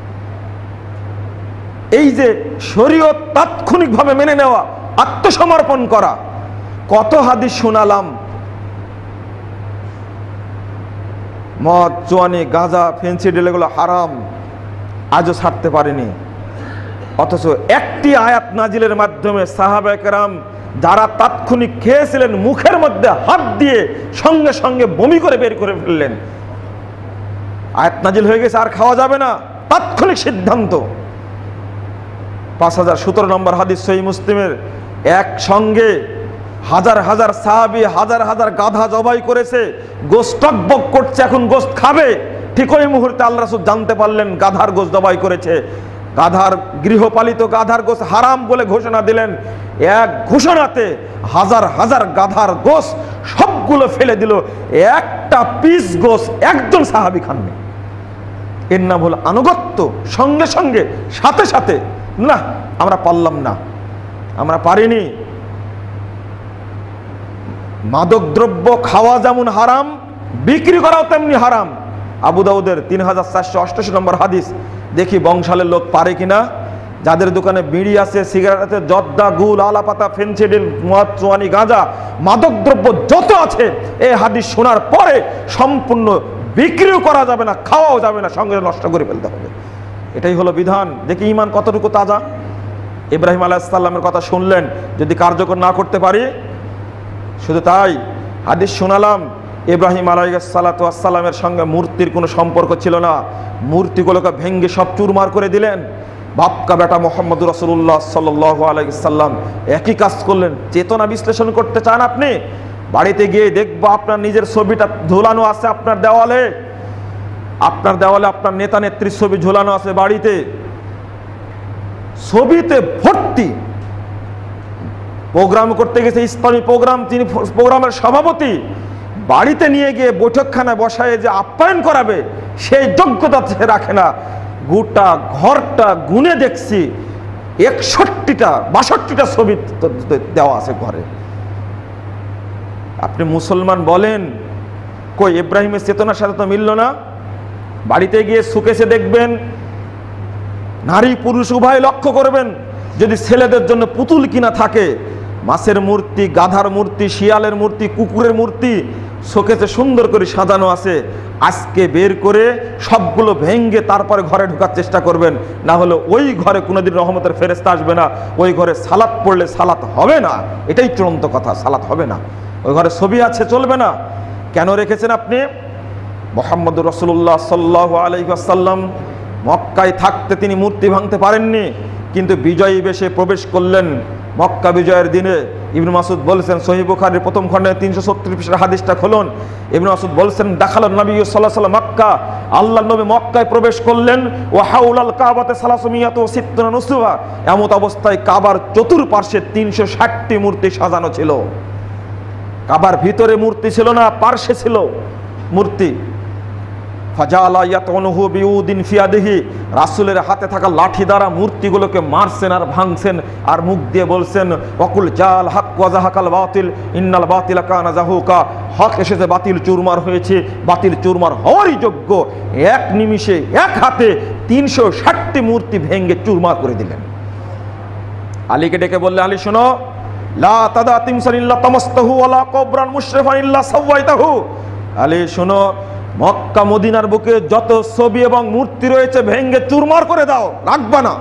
এই যে শরীয়ত তাৎক্ষণিকভাবে মেনে নেওয়া, আত্মসমর্পণ করা। কত হাদিস শোনালাম, মদ, জোয়ানি, গাঁজা, ফেন্সিডিল এগুলো হারাম, আজও ছাড়তে পারেনি। অথচ একটি আয়াত নাজিলের মাধ্যমে সাহাবায়ে কেরাম যারা তাৎক্ষণিক খেয়েছিলেন, মুখের মধ্যে হাত দিয়ে সঙ্গে সঙ্গে বমি করে বের করে ফেললেন। আয়াত নাজিল হয়ে গেছে, আর খাওয়া যাবে না, তাৎক্ষণিক সিদ্ধান্ত। 5017 নম্বর হাদিস সহিহ মুসলিমের, একসঙ্গে হাজার হাজার সাহাবী হাজার হাজার গাধা জবাই করেছে, গোশত টকবক করছে, এখন গোশত খাবে। ঠিক ওই মুহূর্তে আল্লাহ রাসূল জানতে পারলেন গাধার গোশত জবাই করেছে। গাধার, গৃহপালিত গাধার গোশত হারাম বলে ঘোষণা দিলেন। এক ঘোষণাতে হাজার হাজার গাধার গোশত সবগুলো ফেলে দিল, একটা পিস গোশত একজন সাহাবী খাননি। এর নাম হলো আনুগত্য। সঙ্গে সঙ্গে সাথে সাথে, না আমরা পারলাম না, আমরা পারিনি। মাদক দ্রব্য খাওয়া যেমন হারাম, বিক্রি করাও তেমনি হারাম। আবু দাউদের 3488 নম্বর হাদিস। দেখি বংশালের লোক পারে কিনা। যাদের দোকানে বিড়ি আছে, সিগারেট আছে, জর্দা, গুল, আলাপাতা, ফেন্সিডিল, মদ, চুয়ানি, গাঁজা, মাদক দ্রব্য যত আছে, এই হাদিস শোনার পরে সম্পূর্ণ বিক্রিও করা যাবে না, খাওয়াও যাবে না, সঙ্গে নষ্ট করে ফেলতে হবে। এটাই হলো বিধান। দেখি ঈমান কতটুকু তাজা। ইব্রাহিম আলাইহিস সালামের কথা শুনলেন, যদি কার্যকর না করতে পারি। শুধু তাই, হাদিস শোনালাম, ইব্রাহিম আলাইহিস সালাতু ওয়াস সালামের সঙ্গে মূর্তির কোনো সম্পর্ক ছিল না। মূর্তিগুলোকে ভেঙ্গে সব চুরমার করে দিলেন। বাপকা বেটা মুহাম্মদুর রাসূলুল্লাহ সাল্লাল্লাহু আলাইহি সাল্লাম একই কাজ করলেন। চেতনা বিশ্লেষণ করতে চান আপনি? বাড়িতে গিয়ে দেখবো আপনার নিজের ছবিটা ঝোলানো আছে আপনার দেওয়ালে। আপনার দেওয়ালে আপনার নেতা নেত্রীর ছবি ঝোলানো আছে বাড়িতে, ছবিতে ভর্তি। প্রোগ্রাম করতে গেছে, ইসলামী প্রোগ্রাম, তিনি প্রোগ্রামের সভাপতি, বাড়িতে নিয়ে গিয়ে বৈঠকখানায় বসায় যে আপ্যায়ন করাবে সেই যোগ্যতা সে রাখে না। গোটা ঘরটা গুনে দেখছি 62টা ছবি দেওয়া আছে ঘরে। আপনি মুসলমান বলেন, কই ইব্রাহিমের চেতনার সাথে তো মিলল না। বাড়িতে গিয়ে সুকেশে দেখবেন, নারী পুরুষ উভয় লক্ষ্য করবেন, যদি ছেলেদের জন্য পুতুল কিনা থাকে, মাছের মূর্তি, গাধার মূর্তি, শিয়ালের মূর্তি, কুকুরের মূর্তি শোকেসে সুন্দর করে সাজানো আছে, আজকে বের করে সবগুলো ভেঙ্গে তারপরে ঘরে ঢোকার চেষ্টা করবেন। না হলে ওই ঘরে কোনোদিন রহমতের ফেরেশতা আসবে না, ওই ঘরে সালাত পড়লে সালাত হবে না। এটাই চূড়ান্ত কথা, সালাত হবে না। ওই ঘরে ছবি আছে, চলবে না। কেন রেখেছেন আপনি? মুহাম্মদুর রাসূলুল্লাহ সাল্লাল্লাহু আলাইহি ওয়াসাল্লাম মক্কায় থাকতে তিনি মূর্তি ভাঙতে পারেননি, কিন্তু বিজয়ী বেশে প্রবেশ করলেন মক্কা বিজয়ের দিনে। ইবনে মাসউদ বলেছেন, সহিহ বুখারীর প্রথম খণ্ডে 336 পৃষ্ঠার হাদিসটা খুলুন। ইবনে মাসউদ বলেছেন, দাখালান নবী সাল্লাল্লাহু আলাইহি ওয়াসাল্লাম মক্কা, আল্লাহর নবী মক্কায় প্রবেশ করলেন। ওয়া হাউলাল কাবাতে 360 নুসুবা, এমত অবস্থায় কাবার চতুর্পার্শ্বে 360টি মূর্তি সাজানো ছিল। কাবার ভিতরে মূর্তি ছিল না, পার্শ্বে ছিল মূর্তি। ফাজালা ইয়াতুনহু বিউদিন ফিয়াদিহি, রাসূলের হাতে থাকা লাঠি দ্বারা মূর্তিগুলোকে মারছেন আর ভাঙছেন, আর মুখ দিয়ে বলছেন, ওয়াকুল জাল হক ওয়া যাহাকাল বাতিল ইন্নাল বাতিলা কানা যাহুকা, হক এসেছে, বাতিল চুরমার হয়েছে, বাতিল চুরমার হওয়ারই যোগ্য। এক নিমিষে এক হাতে 360টি মূর্তি ভেঙে চুরমার করে দিলেন। আলীকে ডেকে বললেন, আলী শোনো, লা তাদা তিমসান ইল্লা তামাসতাহু ওয়ালা কবরান মুশরিফান ইল্লা সাওয়াইতাহু, আলী শোনো, মক্কা মদিনার বুকে যত ছবি এবং মূর্তি রয়েছে ভেঙ্গে চুরমার করে দাও, রাখবা না।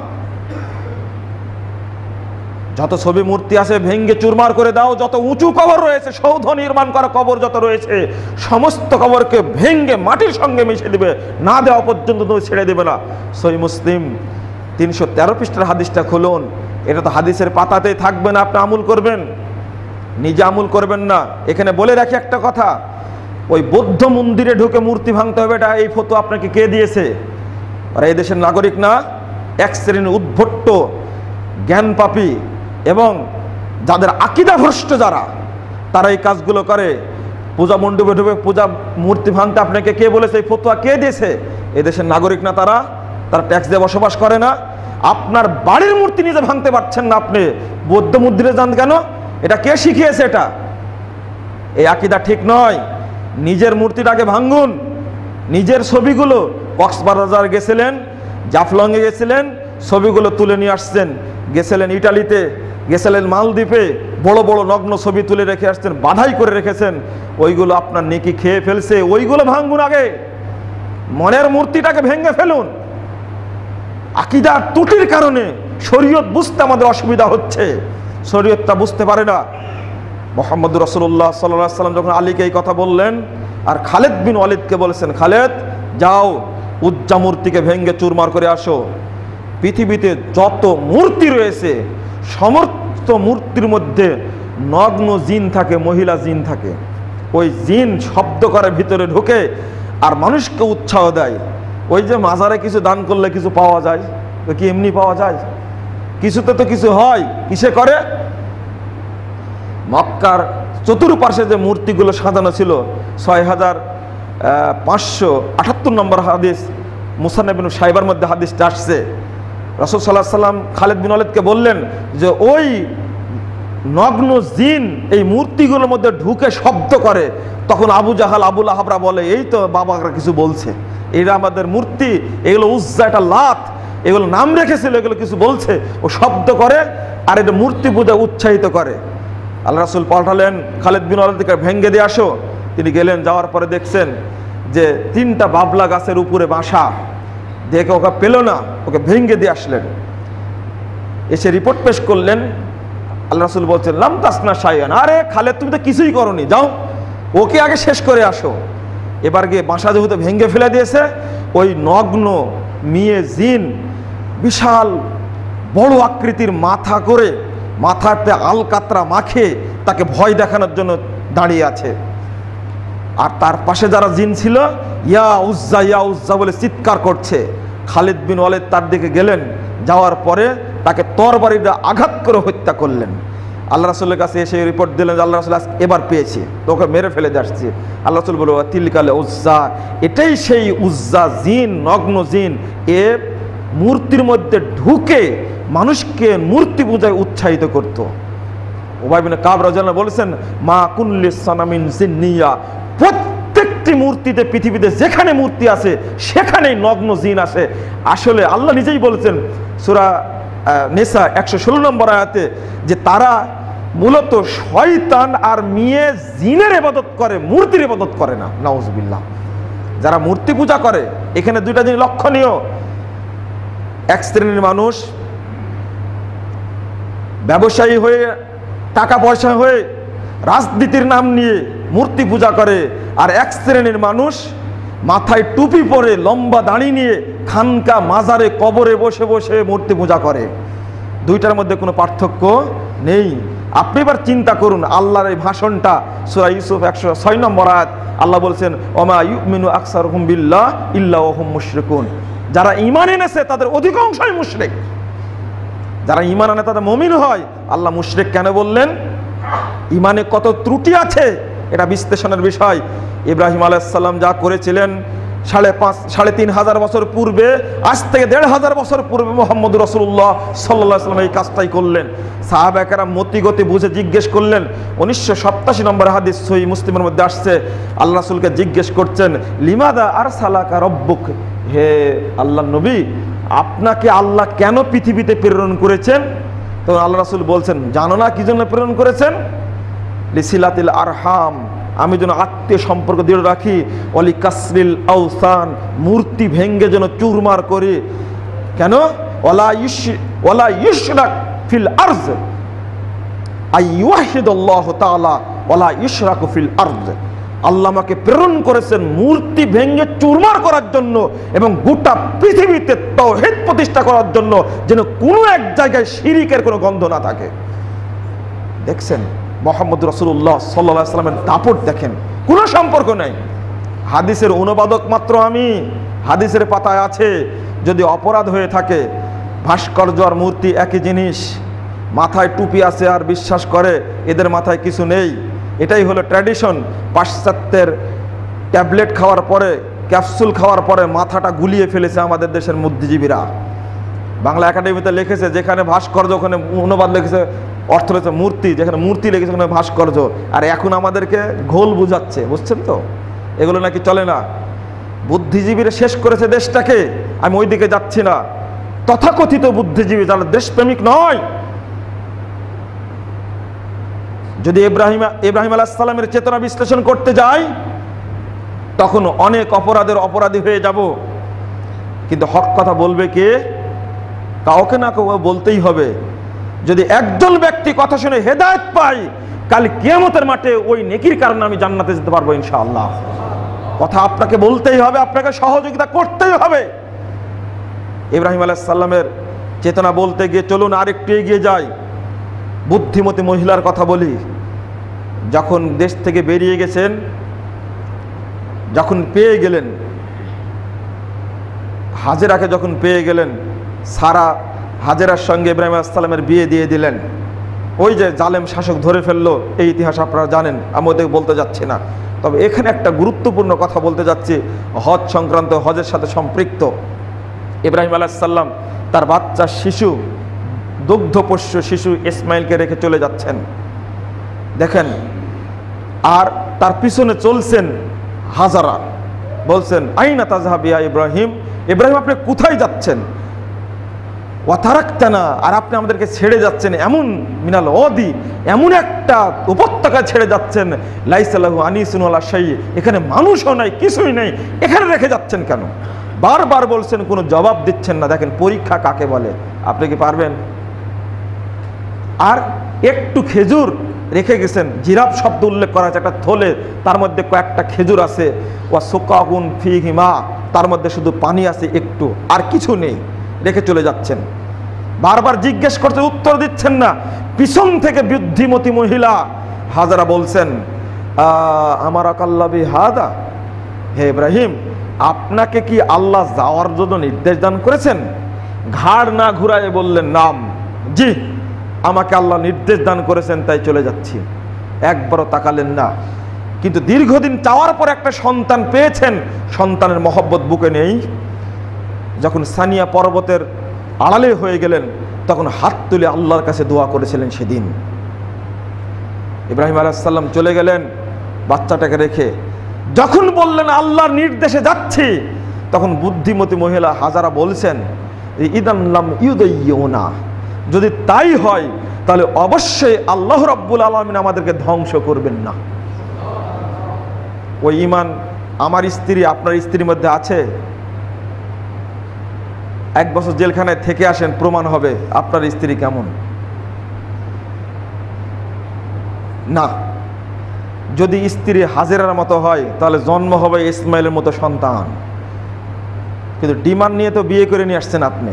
যত ছবি মূর্তি আছে ভেঙ্গে চুরমার করে দাও। যত উঁচু কবর রয়েছে, সৌধ নির্মাণ করা কবর যত রয়েছে, সমস্ত কবরকে ভেঙ্গে মাটির সঙ্গে মিশিয়ে দিবে, না দেওয়া পর্যন্ত তুমি ছেড়ে দেবে না। সহিহ মুসলিম 313 পৃষ্ঠার হাদিসটা খুলুন। এটা তো হাদিসের পাতাতেই থাকবে না, আপনি আমল করবেন, নিজে আমল করবেন না। এখানে বলে রাখি একটা কথা, ওই বৌদ্ধ মন্দিরে ঢুকে মূর্তি ভাঙতে হবে, এটা এই ফতোয়া আপনাকে কে দিয়েছে? আর এই দেশের নাগরিক না, এক শ্রেণীর উদ্ভট্ট জ্ঞানপাপী এবং যাদের আকীদা ভ্রষ্ট যারা, তারা এই কাজগুলো করে। পূজা মণ্ডপে ঢুকে পূজা মূর্তি ভাঙতে আপনাকে কে বলেছে? এই ফতোয়া কে দিয়েছে? এই দেশের নাগরিক না তারা? তারা ট্যাক্স দিয়ে বসবাস করে না? আপনার বাড়ির মূর্তি নিজে ভাঙতে পারছেন না, আপনি বৌদ্ধ মন্দিরে যান কেন? এটা কে শিখিয়েছে? এটা এই আকীদা ঠিক নয়। নিজের মূর্তিটাকে ভাঙুন। নিজের ছবিগুলো, কক্সবাজার গেছিলেন, জাফলংয়ে গেছিলেন, ছবিগুলো তুলে নিয়ে আসছেন। গেছিলেন ইটালিতে, গেছিলেন মালদ্বীপে, বড় বড় নগ্ন ছবি তুলে রেখে আসছেন, বাধাই করে রেখেছেন। ওইগুলো আপনার নেকি খেয়ে ফেলছে, ওইগুলো ভাঙুন আগে। মনের মূর্তিটাকে ভেঙে ফেলুন। আকীদার ত্রুটির কারণে শরীয়ত বুঝতে আমাদের অসুবিধা হচ্ছে, শরীয়তটা বুঝতে পারে না। মুহাম্মদ রাসূলুল্লাহ সাল্লাল্লাহু আলাইহি ওয়াসাল্লাম যখন আলীকে এই কথা বললেন, আর খালেদ বিন ওয়ালিদকে বলেছেন, খালেদ যাও উজ্জা মূর্তিকে ভেঙ্গে চুরমার করে আসো। পৃথিবীতে যত মূর্তি রয়েছে সমস্ত মূর্তির মধ্যে নগ্ন জিন থাকে, মহিলা জিন থাকে। ওই জিন শব্দ করে ভিতরে ঢুকে আর মানুষকে উৎসাহ দেয়। ওই যে মাজারে কিছু দান করলে কিছু পাওয়া যায়, তো কি এমনি পাওয়া যায়? কিছুতে তো কিছু হয়। কিসে করে? মক্কার চতুর্পাশে যে মূর্তিগুলো সাজানো ছিল, 6578 নম্বর হাদিস, মুসান্নাফ ইবনে শাইবার মধ্যে হাদিসটা আসছে। রাসূল সাল্লাল্লাহু আলাইহি ওয়াসাল্লাম খালেদ বিন ওয়ালিদকে বললেন যে ওই নগ্ন জিন এই মূর্তিগুলোর মধ্যে ঢুকে শব্দ করে। তখন আবু জাহাল, আবু লাহাবরা বলে, এই তো বাবারা কিছু বলছে, এরা আমাদের মূর্তি, এগুলো উজ্জা, এটা লাত, এগুলো নাম রেখেছিল, এগুলো কিছু বলছে, ও শব্দ করে আর এটা মূর্তি পূজা উৎসাহিত করে। আল্লাহ রাসূল পাঠালেন, খালেদ বিন ওয়ালিদকে ভেঙ্গে দিয়ে আসো। তিনি গেলেন, যাওয়ার পরে দেখছেন যে 3টা বাবলা গাছের উপরে বাসা। দেখে ওকে পেল না, ওকে ভেঙ্গে দিয়ে আসলেন। এসে রিপোর্ট পেশ করলেন। আল্লাহ রাসূল বলছেন, লাম তাসনা শাইআন, আরে খালেদ তুমি তো কিছুই করনি, যাও ওকে আগে শেষ করে আসো। এবার গিয়ে বাসা যেহেতু ভেঙ্গে ফেলে দিয়েছে, ওই নগ্ন মেয়ে জিন বিশাল বড় আকৃতির মাথা করে, মাথাতে আলকাতরা মাখে তাকে ভয় দেখানোর জন্য দাঁড়িয়ে আছে। আর তার পাশে যারা জিন ছিল, ইয়া উজ্জা ইয়া উজ্জা বলে চিৎকার করছে। খালিদ বিন ওয়ালিদ তার দিকে গেলেন, যাওয়ার পরে তাকে তরবারিটা আঘাত করে হত্যা করলেন। আল্লাহ রাসূলের কাছে এসে রিপোর্ট দিলেন, আল্লাহ রাসূল এবার পেয়েছি, তোকে মেরে ফেলে আসছি। আল্লাহ রাসূল বলল, তিলকালে উজ্জা, এটাই সেই উজ্জা জিন, নগ্ন জিন, এ মূর্তির মধ্যে ঢুকে মানুষকে মূর্তি পূজায় উৎসাহিত করত। উবাই বিন কাব রাদিয়াল্লাহু আনহু বলেছেন, মা কুল্লি সানামিন জিন্নিয়া, প্রত্যেকটি মূর্তিতে, পৃথিবীতে যেখানে মূর্তি আছে সেখানেই নগ্ন জিন আছে। আসলে আল্লাহ নিজেই বলেছেন সূরা নিসা 116 নম্বর আয়াতে যে তারা মূলত শয়তান আর মেয়ে জিনের ইবাদত করে, মূর্তির ইবাদত করে না। নাউজুবিল্লাহ। যারা মূর্তি পূজা করে, এখানে দুইটা জিনিস লক্ষণীয়। এক শ্রেণীর মানুষ ব্যবসায়ী হয়ে, টাকা পয়সা হয়ে, রাজনীতির নাম নিয়ে মূর্তি পূজা করে, আর এক শ্রেণীর মানুষ মাথায় টুপি পরে, লম্বা দাড়ি নিয়ে খানকা মাজারে কবরে বসে বসে মূর্তি পূজা করে। দুইটার মধ্যে কোনো পার্থক্য নেই। আপনি এবার চিন্তা করুন, আল্লাহর এই ভাষণটা সূরা ইউসুফ 106 নম্বর আয়াত, আল্লাহ বলছেন, ওমা ইউমিনু আকসারুহুম বিল্লাহ ইল্লা ওয়া হুম মুশরিকুন। যারা ঈমান এনেছে তাদের অধিকাংশই মুশরিক। যারা ঈমান আনে তাদের মুমিন হয়। আল্লাহ মুশরিক কেন বললেন? ঈমানে কত ত্রুটি আছে এটা বিশ্লেষণের বিষয়। ইব্রাহিম আলাইহিস সালাম যা করেছিলেন 3,500 বছর পূর্বে, আজ থেকে 1,500 বছর পূর্বে মুহাম্মদ রাসূলুল্লাহ সাল্লাল্লাহু আলাইহি ওয়াসাল্লাম এই কাজটাই করলেন। সাহাবায়ে কেরাম মতিগতি বুঝে জিজ্ঞেস করলেন। 1987 নম্বর হাদিস সহিহ মুসলিমের মধ্যে আসছে, আল্লাহ রাসূলকে জিজ্ঞেস করছেন, লিমাদা আরসালাকা রব্বুক, হে আল্লাহর নবী, আপনাকে আল্লাহ কেন পৃথিবীতে প্রেরণ করেছেন? তো আল্লাহ রাসূল বলছেন, জানো না কি জন্য প্রেরণ করেছেন? লিসিলাতিল আরহাম, আমি যেন আত্মীয় সম্পর্ক দৃঢ় রাখি, অলি কাসরিল আওসান, মূর্তি ভেঙ্গে যেন চুরমার করি। কেন? ওয়ালা ইউশরাক ফিল আরজ আইয়ুহিদুল্লাহু তাআলা ওয়ালা ইউশরাকু ফিল আরজ। আল্লাহ আমাকে প্রেরণ করেছেন মূর্তি ভেঙ্গে চুরমার করার জন্য এবং গোটা পৃথিবীতে তাওহীদ প্রতিষ্ঠা করার জন্য, যেন কোনো এক জায়গায় শিরিকের কোনো গন্ধ না থাকে। দেখছেন মুহাম্মদ রাসূলুল্লাহ সাল্লাল্লাহু আলাইহি ওয়াসাল্লামের দাপট দেখেন, কোনো সম্পর্ক নেই। হাদিসের অনুবাদক মাত্র আমি। হাদিসের পাতায় আছে, যদি অপরাধ হয়ে থাকে, ভাস্কর্য আর মূর্তি একই জিনিস, মাথায় টুপি আছে আর বিশ্বাস করে এদের মাথায় কিছু নেই, এটাই হলো ট্র্যাডিশন। পাশ্চাত্যের ট্যাবলেট খাওয়ার পরে, ক্যাপসুল খাওয়ার পরে মাথাটা গুলিয়ে ফেলেছে আমাদের দেশের বুদ্ধিজীবীরা। বাংলা একাডেমিতে লিখেছে, যেখানে ভাস্কর্য ওখানে অনুবাদ লিখেছে, অর্থ রয়েছে মূর্তি, যেখানে মূর্তি লিখেছে ওখানে ভাস্কর্য। আর এখন আমাদেরকে ঘোল বুঝাচ্ছে, বুঝছেন তো? এগুলো নাকি চলে না। বুদ্ধিজীবীরা শেষ করেছে দেশটাকে, আমি ওই দিকে যাচ্ছি না। তথাকথিত বুদ্ধিজীবী যারা দেশপ্রেমিক নয়, যদি ইব্রাহিম আলাইহিস সালামের চেতনা বিশ্লেষণ করতে যাই, তখন অনেক অপরাধের অপরাধী হয়ে যাব। কিন্তু হক কথা বলবে কে? কাউকে না কাউকে বলতেই হবে। যদি একজন ব্যক্তি কথা শুনে হেদায়েত পাই, কাল কিয়ামতের মাঠে ওই নেকির কারণে আমি জান্নাতে যেতে পারবো ইনশাআল্লাহ। কথা আপনাকে বলতেই হবে, আপনাকে সহযোগিতা করতেই হবে। ইব্রাহিম আলাইহিস সালামের চেতনা বলতে গিয়ে চলুন আরেকটু এগিয়ে যাই। বুদ্ধিমতী মহিলার কথা বলি। যখন দেশ থেকে বেরিয়ে গেছেন, যখন পেয়ে গেলেন হাজেরাকে, যখন পেয়ে গেলেন, সারা হাজেরার সঙ্গে ইব্রাহিম আলাইহিস সালামের বিয়ে দিয়ে দিলেন। ওই যে জালেম শাসক ধরে ফেললো, এই ইতিহাস আপনারা জানেন, আমি ওদের বলতে যাচ্ছি না। তবে এখানে একটা গুরুত্বপূর্ণ কথা বলতে যাচ্ছি, হজ সংক্রান্ত, হজের সাথে সম্পৃক্ত। ইব্রাহিম আলাইহিস সালাম তার বাচ্চা শিশু, দুগ্ধপোষ্য শিশু ইসমাইলকে রেখে চলে যাচ্ছেন, দেখেন। আর তার পিছনে চলছেন হাজারা, বলছেন আইনা তাযহাবু ইয়া ইব্রাহিম, ইব্রাহিম আপনি কোথায় যাচ্ছেন? ওয়া তারাকতানা, আর আপনি আমাদেরকে ছেড়ে যাচ্ছেন এমন মিনাল ওয়াদি, এমন একটা উপত্যকা ছেড়ে যাচ্ছেন, লাইসা লাহু আনিসুন ওয়ালা শাই, এখানে মানুষও নাই, কিছুই নেই, এখানে রেখে যাচ্ছেন কেন? বারবার বলছেন, কোনো জবাব দিচ্ছেন না। দেখেন পরীক্ষা কাকে বলে, আপনি কি পারবেন? আর একটু খেজুর রেখে গেছেন, জিরাফ শব্দ উল্লেখ করা আছে একটা থলে, তার মধ্যে কয়েকটা খেজুর আছে, ওয়া সুকাগুন ফিহি মা, তার মধ্যে শুধু পানি আছে একটু, আর কিছু নেই, রেখে চলে যাচ্ছেন। বারবার জিজ্ঞেস করতে উত্তর দিচ্ছেন না। পিছন থেকে বুদ্ধিমতী মহিলা হাজারা বলছেন, আমার আকাল্লাবি হাদা, হে ইব্রাহিম আপনাকে কি আল্লাহ যাওয়ার জন্য নির্দেশ দান করেছেন? ঘাড় না ঘুরায় বললেন, নাম, জি আমাকে আল্লাহ নির্দেশ দান করেছেন, তাই চলে যাচ্ছি। একবারও তাকালেন না। কিন্তু দীর্ঘদিন চাওয়ার পর একটা সন্তান পেয়েছেন, সন্তানের মহব্বত বুকে নেই। যখন সানিয়া পর্বতের আড়ালে হয়ে গেলেন, তখন হাত তুলে আল্লাহর কাছে দোয়া করেছিলেন। সেদিন ইব্রাহিম আলাইহিস সালাম চলে গেলেন বাচ্চাটাকে রেখে। যখন বললেন আল্লাহর নির্দেশে যাচ্ছি, তখন বুদ্ধিমতী মহিলা হাজারা বলছেন, ইদান লাম ইউদাইয়ুনা, যদি তাই হয় তাহলে অবশ্যই আল্লাহ রাব্বুল আলামিন আমাদেরকে ধ্বংস করবেন না। ওই ঈমান আমার স্ত্রী আপনার স্ত্রীর মধ্যে আছে? 1 বছর জেলখানায় থেকে আসেন, প্রমাণ হবে আপনার স্ত্রী কেমন। না, যদি স্ত্রী হাজেরার মতো হয় তাহলে জন্ম হবে ইসমাইলের মতো সন্তান। কিন্তু ডিমান্ড নিয়ে তো বিয়ে করে নিয়ে আসছেন আপনি।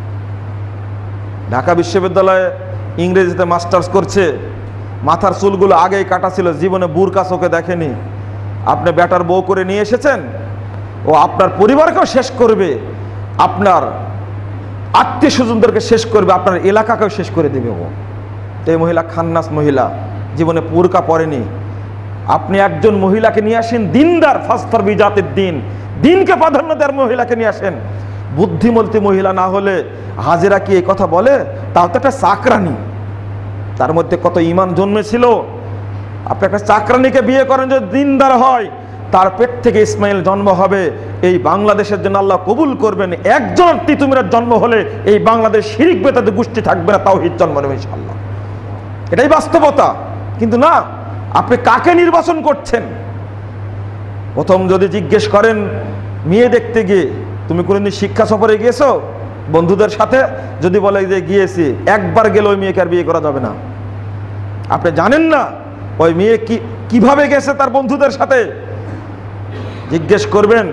ঢাকা বিশ্ববিদ্যালয়ে ইংরেজিতে মাস্টার্স করছে, মাথার চুলগুলো আগেই কাটা ছিল, জীবনে বুরকা চোখে দেখেনি। আপনি বেটার বউ করে নিয়ে এসেছেন, ও আপনার পরিবারকেও শেষ করবে, আপনার আত্মীয় স্বজনদেরকে শেষ করবে, আপনার এলাকাকেও শেষ করে দেবে। ও এই মহিলা খান্নাস মহিলা, জীবনে বুরকা পরেনি। আপনি একজন মহিলাকে নিয়ে আসেন দিনদার, ফাসফার বিজাতির দিন, দিনকে প্রাধান্য দেওয়ার মহিলাকে নিয়ে আসেন। বুদ্ধিমতী মহিলা না হলে হাজেরা কি এই কথা বলে? তাও তো একটা চাকরানি, তার মধ্যে কত ঈমান জন্মেছিল। আপনি একটা চাকরানিকে বিয়ে করেন, যদি দিনদার হয়, তার পেট থেকে ইসমাইল জন্ম হবে। এই বাংলাদেশের জন্য আল্লাহ কবুল করবেন। একজন তিতুমিরের জন্ম হলে এই বাংলাদেশ শিরিক বেদাতে গোষ্ঠী থাকবে না, তাওহীদ জন্ম নেবে ইনশাআল্লাহ। এটাই বাস্তবতা। কিন্তু না, আপনি কাকে নির্বাচন করছেন? প্রথম যদি জিজ্ঞেস করেন মেয়ে দেখতে গিয়ে, তুমি কোনোদিন শিক্ষা সফরে গিয়েছো বন্ধুদের সাথে? যদি বলে যে গিয়েছি, একবার গেলে ওই মেয়েকে আর বিয়ে করা যাবে না। আপনি জানেন না ওই মেয়ে কিভাবে গেছে তার বন্ধুদের সাথে। জিজ্ঞেস করবেন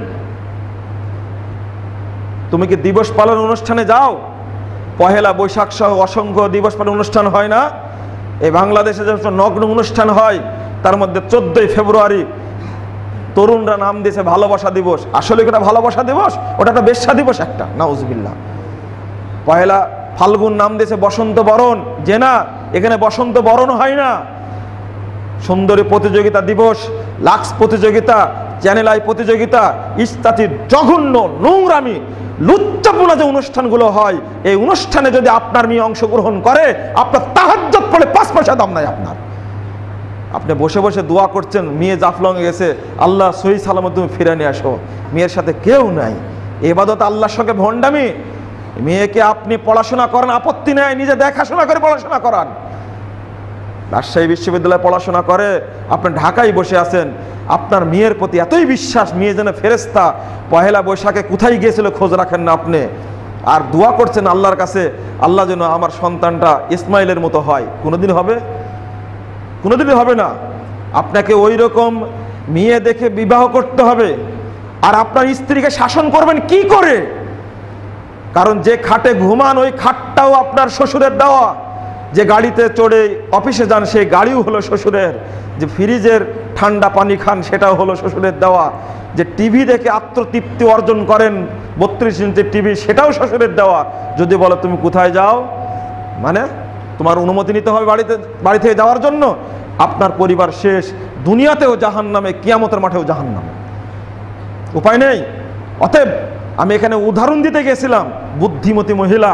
তুমি কি দিবস পালন অনুষ্ঠানে যাও? পহেলা বৈশাখ সহ অসংখ্য দিবস পালন অনুষ্ঠান হয় না? এই বাংলাদেশে যে নগ্ন অনুষ্ঠান হয়, তার মধ্যে 14ই ফেব্রুয়ারি তরুণরা নাম দিয়েছে ভালোবাসা দিবস। আসলে এটা ভালোবাসা দিবস? ওটা একটা বেশ্যা দিবস একটা, নাউজুবিল্লাহ। পহেলা ফাল্গুন নাম দিয়েছে বসন্ত বরণ, যে না, এখানে বসন্ত বরণ হয় না। সুন্দরী প্রতিযোগিতা দিবস, লাক্স প্রতিযোগিতা, চ্যানেল আই প্রতিযোগিতা ইত্যাদি জঘন্য নোংরামি লুচ্চাপনা যে অনুষ্ঠানগুলো হয়, এই অনুষ্ঠানে যদি আপনার মেয়ে অংশগ্রহণ করে, আপনার তাহাজ্জুদ পড়ে 5 পয়সা দাম নাই আপনার। আপনি বসে বসে দোয়া করছেন মেয়ে জাফলং গেছে, আল্লাহ সহি সালামত তুমি ফিরে নিয়ে আসো। মেয়ের সাথে কেউ নাই, ইবাদত আল্লাহর সঙ্গে ভণ্ডামি। মেয়েকে আপনি পড়াশোনা করেন, আপত্তি নেই, নিজে দেখাশোনা করে পড়াশোনা করান। রাজশাহী বিশ্ববিদ্যালয়ে পড়াশোনা করে, আপনি ঢাকায় বসে আছেন, আপনার মেয়ের প্রতি এতই বিশ্বাস, মেয়ে যেন ফেরেশতা। পহেলা বৈশাখে কোথায় গিয়েছিল খোঁজ রাখেন না আপনি, আর দোয়া করছেন আল্লাহর কাছে, আল্লাহ যেন আমার সন্তানটা ইসমাইলের মতো হয়। কোনোদিন হবে? কোনোদিনই হবে না। আপনাকে ওই রকম মেয়ে দেখে বিবাহ করতে হবে। আর আপনার স্ত্রীকে শাসন করবেন কি করে? কারণ যে খাটে ঘুমান ওই খাটটাও আপনার শ্বশুরের দেওয়া। যে গাড়িতে চড়ে অফিসে যান সেই গাড়িও হলো শ্বশুরের। যে ফ্রিজের ঠান্ডা পানি খান সেটাও হলো শ্বশুরের দেওয়া। যে টিভি দেখে আত্মতৃপ্তি অর্জন করেন 32 ইঞ্চির টিভি, সেটাও শ্বশুরের দেওয়া। যদি বলো তুমি কোথায় যাও, মানে তোমার অনুমতি নিতে হবে বাড়ি থেকে যাওয়ার জন্য, আপনার পরিবার শেষ। দুনিয়াতেও জাহান্নামে, কিয়ামতের মাঠেও জাহান্নামে, উপায় নেই। অতএব আমি এখানে উদাহরণ দিতে গেছিলাম, বুদ্ধিমতী মহিলা,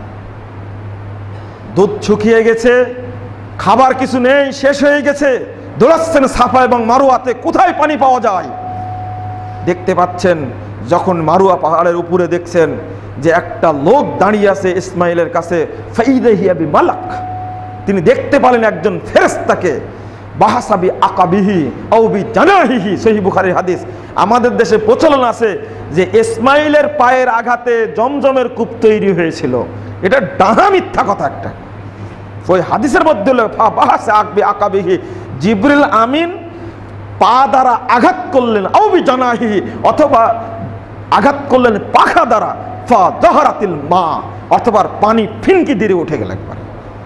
দুধ শুকিয়ে গেছে, খাবার কিছু নেই, শেষ হয়ে গেছে, দৌড়াচ্ছেন সাফা এবং মারুয়াতে, কোথায় পানি পাওয়া যায়। দেখতে পাচ্ছেন যখন মারুয়া পাহাড়ের উপরে দেখছেন যে একটা লোক দাঁড়িয়ে আছে ইসমাইলের কাছে, ফাইদাহিয়া বিমালাক, তিনি দেখতে পেলেন একজন ফেরেশতাকে। বাহাসাবি আকাবিহি আও বিজানাহিহি, সহিহ বুখারীর হাদিস। আমাদের দেশে প্রচলন আছে যে ইসমাইলের পায়ের আঘাতে জমজমের কূপ তৈরি হয়েছিল। এটা ডাহা মিথ্যা কথা একটা। ওই হাদিসের মধ্যে আকাবিহি, জিবরিল আমিন পা দ্বারা আঘাত করলেন, আও বিজানাহিহি, অথবা আঘাত করলেন পাখা দ্বারা, ফা যাহারাতিল মা, অথবা পানি ফিনকি দিয়ে উঠে গেল একবার।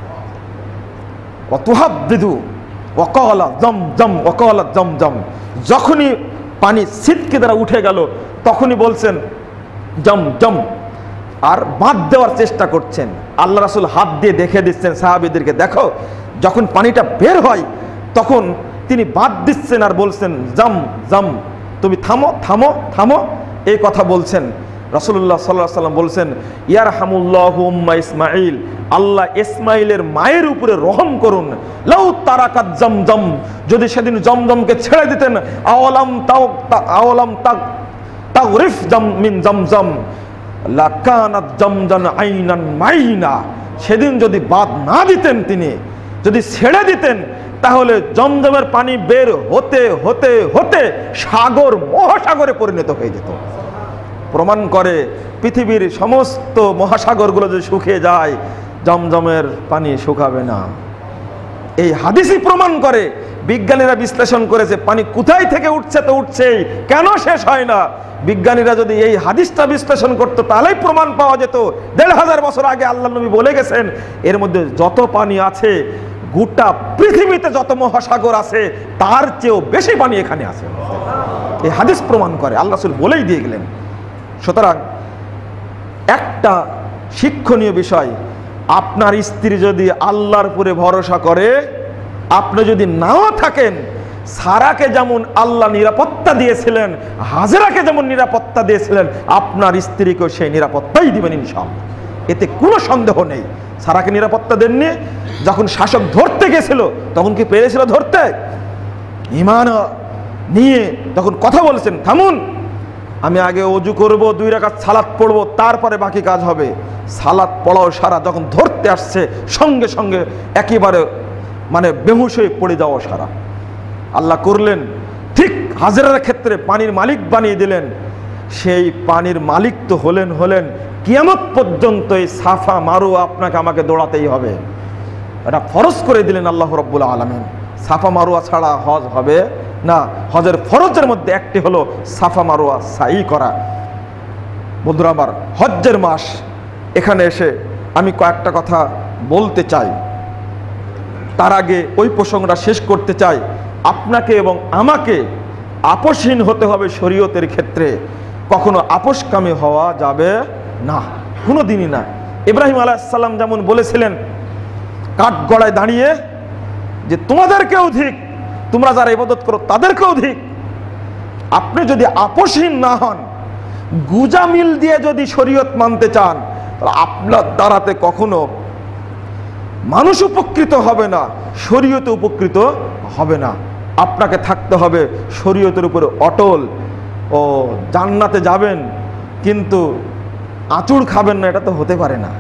ওয়াতুহাদ্দিদু ওয়াকালা জমজম, ওয়াকালা জমজম, যখনই পানি ছিটকে দ্বারা উঠে গেল তখনই বলছেন জমজম, আর বাঁধ দেওয়ার চেষ্টা করছেন। আল্লাহ রাসূল হাত দিয়ে দেখে দিচ্ছেন সাহাবীদেরকে, দেখো যখন পানিটা বের হয় তখন তিনি বাঁধ দিচ্ছেন আর বলছেন জম জম, তুমি থামো থামো থামো, এই কথা বলছেন। রাসূলুল্লাহ সাল্লাল্লাহু আলাইহি ওয়াসাল্লাম বলছেন ইয়ারহামুল্লাহু উম্মা ইসমাঈল, আল্লাহ ইসমাইলের মায়ের উপরে রহম করুন। লাউ তারাকাত জমজম, যদি সেদিন জমজমকে ছেড়ে দিতেন, আওয়ালাম তাগরিফ মিন জমজম লাকানাত জমজম আইনান মাইনা, সেদিন যদি বাদ না দিতেন, তিনি যদি ছেড়ে দিতেন, তাহলে জমজমের পানি বের হতে হতে হতে সাগর, মহাসাগরে পরিণত হয়ে যেত। প্রমাণ করে পৃথিবীর সমস্ত মহাসাগরগুলো যদি শুকিয়ে যায়, জমজমের পানি শুকাবে না। এই হাদিসই প্রমাণ করে। বিজ্ঞানীরা বিশ্লেষণ করেছে পানি কোথায় থেকে উঠছে তো উঠছেই, কেন শেষ হয় না। বিজ্ঞানীরা যদি এই হাদিসটা বিশ্লেষণ করতো তাহলেই প্রমাণ পাওয়া যেত। 1500 বছর আগে আল্লাহ নবী বলে গেছেন, এর মধ্যে যত পানি আছে, গোটা পৃথিবীতে যত মহাসাগর আছে তার চেয়েও বেশি পানি এখানে আছে। এই হাদিস প্রমাণ করে, আল্লাহ রাসূল বলেই দিয়ে গেলেন। সুতরাং একটা শিক্ষণীয় বিষয়, আপনার স্ত্রী যদি আল্লাহর উপরে ভরসা করে, আপনি যদি নাও থাকেন, সারাকে যেমন আল্লাহ নিরাপত্তা দিয়েছিলেন, হাজেরাকে যেমন নিরাপত্তা দিয়েছিলেন, আপনার স্ত্রীকেও সেই নিরাপত্তাই দিবেন ইনশাআল্লাহ, এতে কোনো সন্দেহ নেই। সারাকে নিরাপত্তা দেননি, যখন শাসক ধরতে গেছিল তখন কি পেরেছিল ধরতে? ঈমান নিয়ে তখন কথা বলেছেন, থামুন, আমি আগে ওযু করব, 2 রাকাত সালাত পড়ব, তারপরে বাকি কাজ হবে। সালাত পড়াও সারা যখন ধরতে আসছে, সঙ্গে সঙ্গে একেবারে বেহুশ হয়ে পড়ে যাওয়া সারা। আল্লাহ করলেন। ঠিক হাজেরার ক্ষেত্রে পানির মালিক বানিয়ে দিলেন। সেই পানির মালিক তো হলেন কিয়ামত পর্যন্ত এই সাফা মারোয়া আপনাকে আমাকে দৌড়াতেই হবে, এটা ফরজ করে দিলেন আল্লাহ রাব্বুল আলামিন। সাফা মারোয়া ছাড়া হজ হবে না। হজের ফরজের মধ্যে একটি হলো সাফা মারোয়া সাই করা। বন্ধুরা আমার, হজ্জের মাস, এখানে এসে আমি কয়েকটা কথা বলতে চাই। তার আগে ওই প্রসঙ্গটা শেষ করতে চাই। আপনাকে এবং আমাকে আপোষহীন হতে হবে শরীয়তের ক্ষেত্রে, কখনো আপোষকামী হওয়া যাবে না, কোনো দিনই না। ইব্রাহিম আলাইহিস সালাম যেমন বলেছিলেন কাঠগড়ায় দাঁড়িয়ে যে তোমাদেরকেও ধিক, তোমরা যারা ইবাদত করো তাদেরকেও ধিক। আপনি যদি আপোষহীন না হন, গুজামিল দিয়ে যদি শরীয়ত মানতে চান, তাহলে আপনার দ্বারাতে কখনো মানুষ উপকৃত হবে না, শরীয়তে উপকৃত হবে না। আপনাকে থাকতে হবে শরীয়তের উপরে অটল। ও জান্নাতে যাবেন কিন্তু আঁচড় খাবেন না, এটা তো হতে পারে না।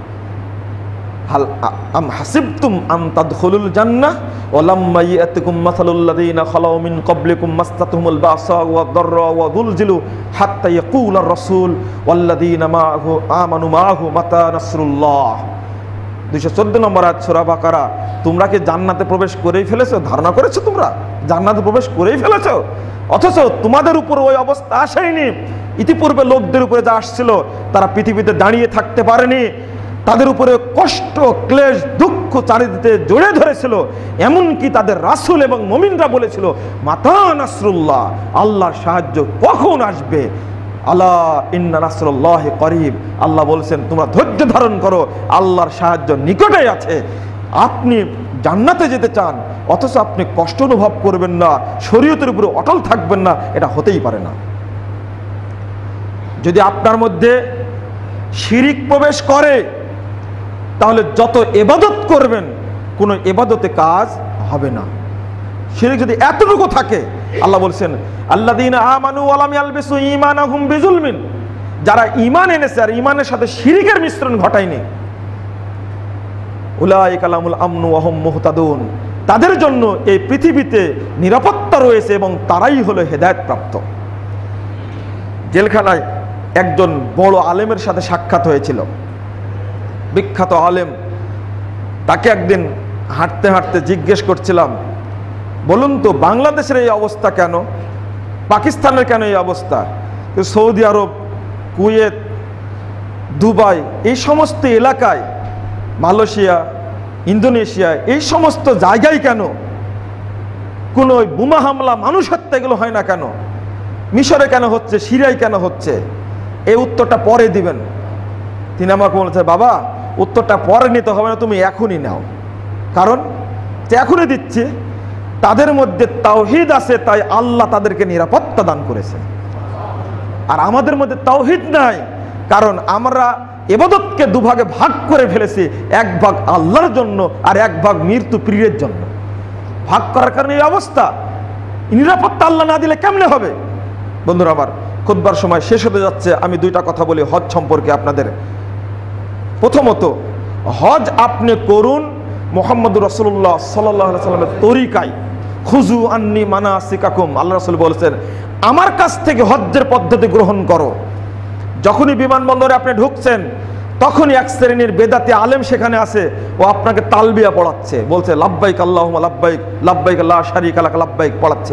হাল আম হাসিবতুম আন তাদখুলুল জান্নাহ ওয়া লাম্মা ইয়াতিকুম মাসালুল লাযিনা খালাউ মিন ক্বাবলিকুম মাসসাতুহুমুল বাসা ওয়াদ দাররা ওয়া যুলজিলু হাত্তা ইয়াকুলার রাসূল ওয়াল লাযিনা মাআহু আমানু মাআহু মাতা নাসরুল্লাহ। 214 নম্বর আয়াত সূরা বাকারা। তোমরা কি জান্নাতে প্রবেশ করেই ফেলেছো? ধারণা করেছো তোমরা জান্নাতে প্রবেশ করেই ফেলেছো, অথচ তোমাদের উপর ওই অবস্থা আসেনি। ইতিপূর্বে লোকদের উপরে যা আসছিল তারা পৃথিবীতে দাঁড়িয়ে থাকতে পারেনি, তাদের উপরে কষ্ট, ক্লেশ, দুঃখ চারিদিকে জড়িয়ে ধরেছিল। এমনকি তাদের রাসূল এবং মুমিনরা বলেছিল মাতা নাসরুল্লাহ, আল্লাহর সাহায্য কখন আসবে। আলা ইন্না নাসরুল্লাহি করিব, আল্লাহ বলছেন তোমরা ধৈর্য ধারণ করো, আল্লাহর সাহায্য নিকটেই আছে। আপনি জান্নাতে যেতে চান অথচ আপনি কষ্ট অনুভব করবেন না, শরীয়তের উপরে অটল থাকবেন না, এটা হতেই পারে না। যদি আপনার মধ্যে শিরিক প্রবেশ করে তাহলে যত ইবাদত করবেন কোনো ইবাদতে কাজ হবে না। শিরিক যদি এতটুকু থাকে, আল্লাহ বলছেন আল্লাযীনা আমানু ওয়া লাম ইয়ালবিসু ঈমানাহুম বিজুলমিন, যারা ঈমান এনেছে আর ঈমানের সাথে শিরিকের মিশ্রণ ঘটায়নি, উলাইকা লাহুমুল আমনু ওয়া হুম মুহতাদুন, তাদের জন্য এই পৃথিবীতে নিরাপত্তা রয়েছে এবং তারাই হলো হেদায়েত প্রাপ্ত। জেলখানায় একজন বড় আলেমের সাথে সাক্ষাৎ হয়েছিল, বিখ্যাত আলেম। তাকে একদিন হাঁটতে হাঁটতে জিজ্ঞেস করছিলাম, বলুন তো বাংলাদেশের এই অবস্থা কেন, পাকিস্তানের কেন এই অবস্থা, সৌদি আরব, কুয়েত, দুবাই, এই সমস্ত এলাকায়, মালয়েশিয়া, ইন্দোনেশিয়া, এই সমস্ত জায়গায় কেন কোনো বোমা হামলা, মানুষ হত্যা এগুলো হয় না কেন, মিশরে কেন হচ্ছে, সিরিয়ায় কেন হচ্ছে? এই উত্তরটা পরে দিবেন। তিনি আমাকে বলেছে বাবা উত্তরটা পরে নিতে হবে না, তুমি এখনই নাও। কারণ এখনই দিচ্ছি, তাদের মধ্যে তাওহীদ আছে তাই আল্লাহ তাদেরকে নিরাপত্তা দান করেছে। আর আমাদের মধ্যে তাওহীদ নাই, কারণ আমরা ইবাদতকে দুভাগে ভাগ করে ফেলেছি, এক ভাগ আল্লাহর জন্য আর এক ভাগ মৃত্যু প্রিয়ের জন্য। ভাগ করার কারণে এই অবস্থা। নিরাপত্তা আল্লাহ না দিলে কেমনে হবে? বন্ধুরা আমার, খুতবার সময় শেষ হতে যাচ্ছে, আমি দুইটা কথা বলি হজ সম্পর্কে আপনাদের। প্রথমত, হজ আপনি করুন মুহাম্মদুর রাসূলুল্লাহ সাল্লাল্লাহু আলাইহি ওয়াসাল্লামের তরিকায়। খুযু আন্নী মানাসিকাকুম, আল্লাহ রাসূল বলেছেন আমার কাছ থেকে হজ্জের পদ্ধতি গ্রহণ করো। যখনই বিমানবন্দরে আপনি ঢুকছেন তখনই এক শ্রেণীর বেদাতি আলেম সেখানে আছে, ও আপনাকে তালবিয়া পড়াচ্ছে, বলছে লাব্বাইক আল্লাহুম্মা লাব্বাইক, লাব্বাইক লা শারীকা লাক লাব্বাইক পড়াচ্ছে।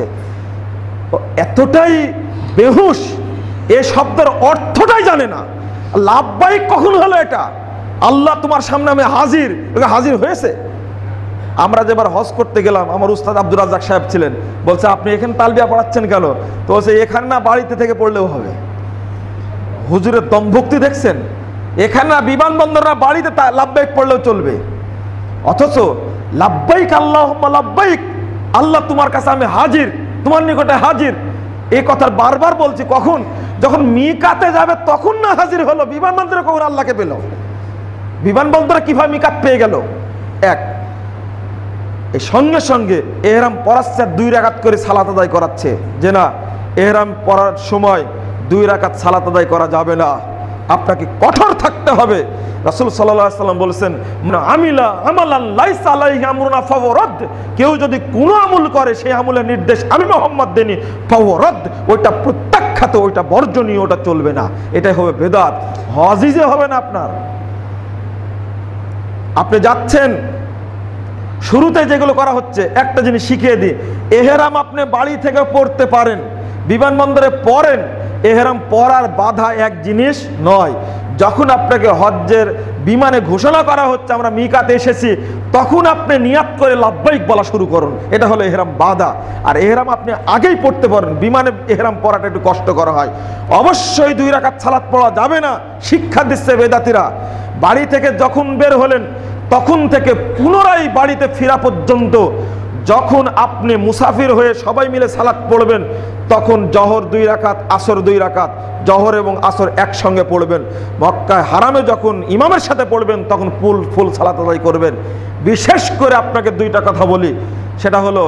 এতটাই বেহুশ, এই শব্দের অর্থটাই জানে না। লাব্বাইক কখন হলো এটা? আল্লাহ তোমার সামনে আমি হাজির, হাজির হয়েছে। আমরা যেবার হজ করতে গেলাম, আমার উস্তাদ আব্দুর রাজ্জাক সাহেব ছিলেন, বলছে আপনি এখানে তালবিয়া পড়াচ্ছেন কেন? তো বলছে এখানে না বাড়িতে থেকে পড়লেও হবে। হুজুরের দমভক্তি দেখছেন? এখানে না বিমানবন্দর না বাড়িতে লাব্বাইক পড়লেও চলবে। অথচ লাব্বাইক আল্লাহুম্মা লাব্বাইক, আল্লাহ তোমার কাছে আমি হাজির, তোমার নিকটে হাজির, এই কথা বারবার বলছি। কখন? যখন মিকাতে যাবে তখন না হাজির হলো, বিমানবন্দরে কখন আল্লাহকে পেল? বিমানবন্দরে কিভাবে মিকাত পেয়ে গেল? এক, এই সঙ্গে সঙ্গে এহরাম পরাচ্ছে, 2 রাকাত করে সালাত আদায় করাচ্ছে, যে না এহরাম পরার সময় 2 রাকাত সালাত আদায় করা যাবে না, আপনাকে কঠোর থাকতে হবে। রাসূল সাল্লাল্লাহু আলাইহি ওয়াসাল্লাম বলেছেন, আমিলা আমালান লাইসা আলাইহি আমরুনা ফাওয়ারাদ, কেউ যদি কোনো আমল করে সেই আমলের নির্দেশ আমি মুহাম্মদ দেনি, ফাওয়ারাদ, ওইটা প্রত্যাখ্যাত, ওইটা বর্জনীয়, ওটা চলবে না, এটাই হবে বেদাত। হজই যে হবে না আপনার। আপনি যাচ্ছেন, শুরুতে যেগুলো করা হচ্ছে একটা জিনিস শিখিয়ে দিই, এহরাম আপনি বাড়ি থেকে পড়তে পারেন, বিমানবন্দরে পড়েন, এহরাম পরার বাধা এক জিনিস নয়। যখন আপনাকে হজ্জের বিমানে ঘোষণা করা হচ্ছে আমরা মিকাতে এসেছি, তখন আপনি নিয়াত করে লাব্বাইক বলা শুরু করুন, এটা হলো এহরাম বাধা। আর এহরাম আপনি আগেই পড়তে পারেন, বিমানে এহরাম পড়াটা একটু কষ্ট করা হয়। অবশ্যই 2 রাকাত সালাত পড়া যাবে না, শিক্ষা দিচ্ছে বেদাতিরা। বাড়ি থেকে যখন বের হলেন তখন থেকে পুনরায় বাড়িতে ফেরা পর্যন্ত, যখন আপনি মুসাফির হয়ে সবাই মিলে সালাত পড়বেন, তখন জহর 2 রাকাত, আসর 2 রাকাত, জহর এবং আসর একসঙ্গে পড়বেন। মক্কায় হারামে যখন ইমামের সাথে পড়বেন তখন ফুল সালাত আদায় করবেন। বিশেষ করে আপনাকে 2টা কথা বলি, সেটা হলো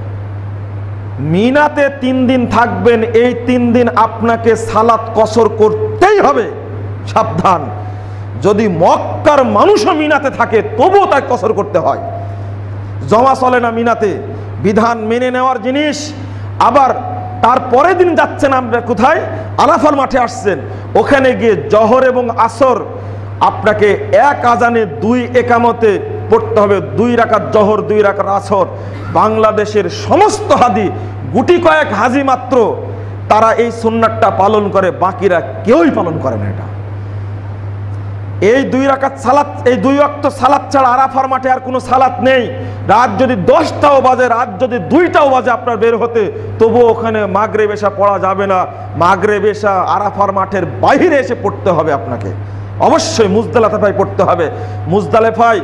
মিনাতে 3 দিন থাকবেন, এই 3 দিন আপনাকে সালাত কসর করতেই হবে। সাবধান, যদি মক্কার মানুষও মিনাতে থাকে তবুও তাই কসর করতে হয়। জমা চলে না মিনাতে, বিধান মেনে নেওয়ার জিনিস। আবার তারপরের দিন যাচ্ছেন আমরা কোথায়, আরাফার মাঠে আসছেন, ওখানে গিয়ে জহর এবং আসর আপনাকে এক আজানে 2 একামতে পড়তে হবে, 2 রাকাত জহর 2 রাকাত আসর। বাংলাদেশের সমস্ত হাজি, গুটি কয়েক হাজি মাত্র তারা এই সুন্নাতটা পালন করে, বাকিরা কেউই পালন করে না। এটা এই 2 রাকাত সালাত, এই 2 ওয়াক্ত সালাত ছাড়া আরাফার মাঠে আর কোনো সালাত নেই। রাত যদি 10টাও বাজে, রাত যদি 2টাও বাজে আপনার বের হতে, তবুও ওখানে মাগরিব এশা পড়া যাবে না। মাগরিব এশা আরাফার মাঠের বাইরে এসে পড়তে হবে আপনাকে, অবশ্যই মুজদালিফায় পড়তে হবে। মুজদালিফায়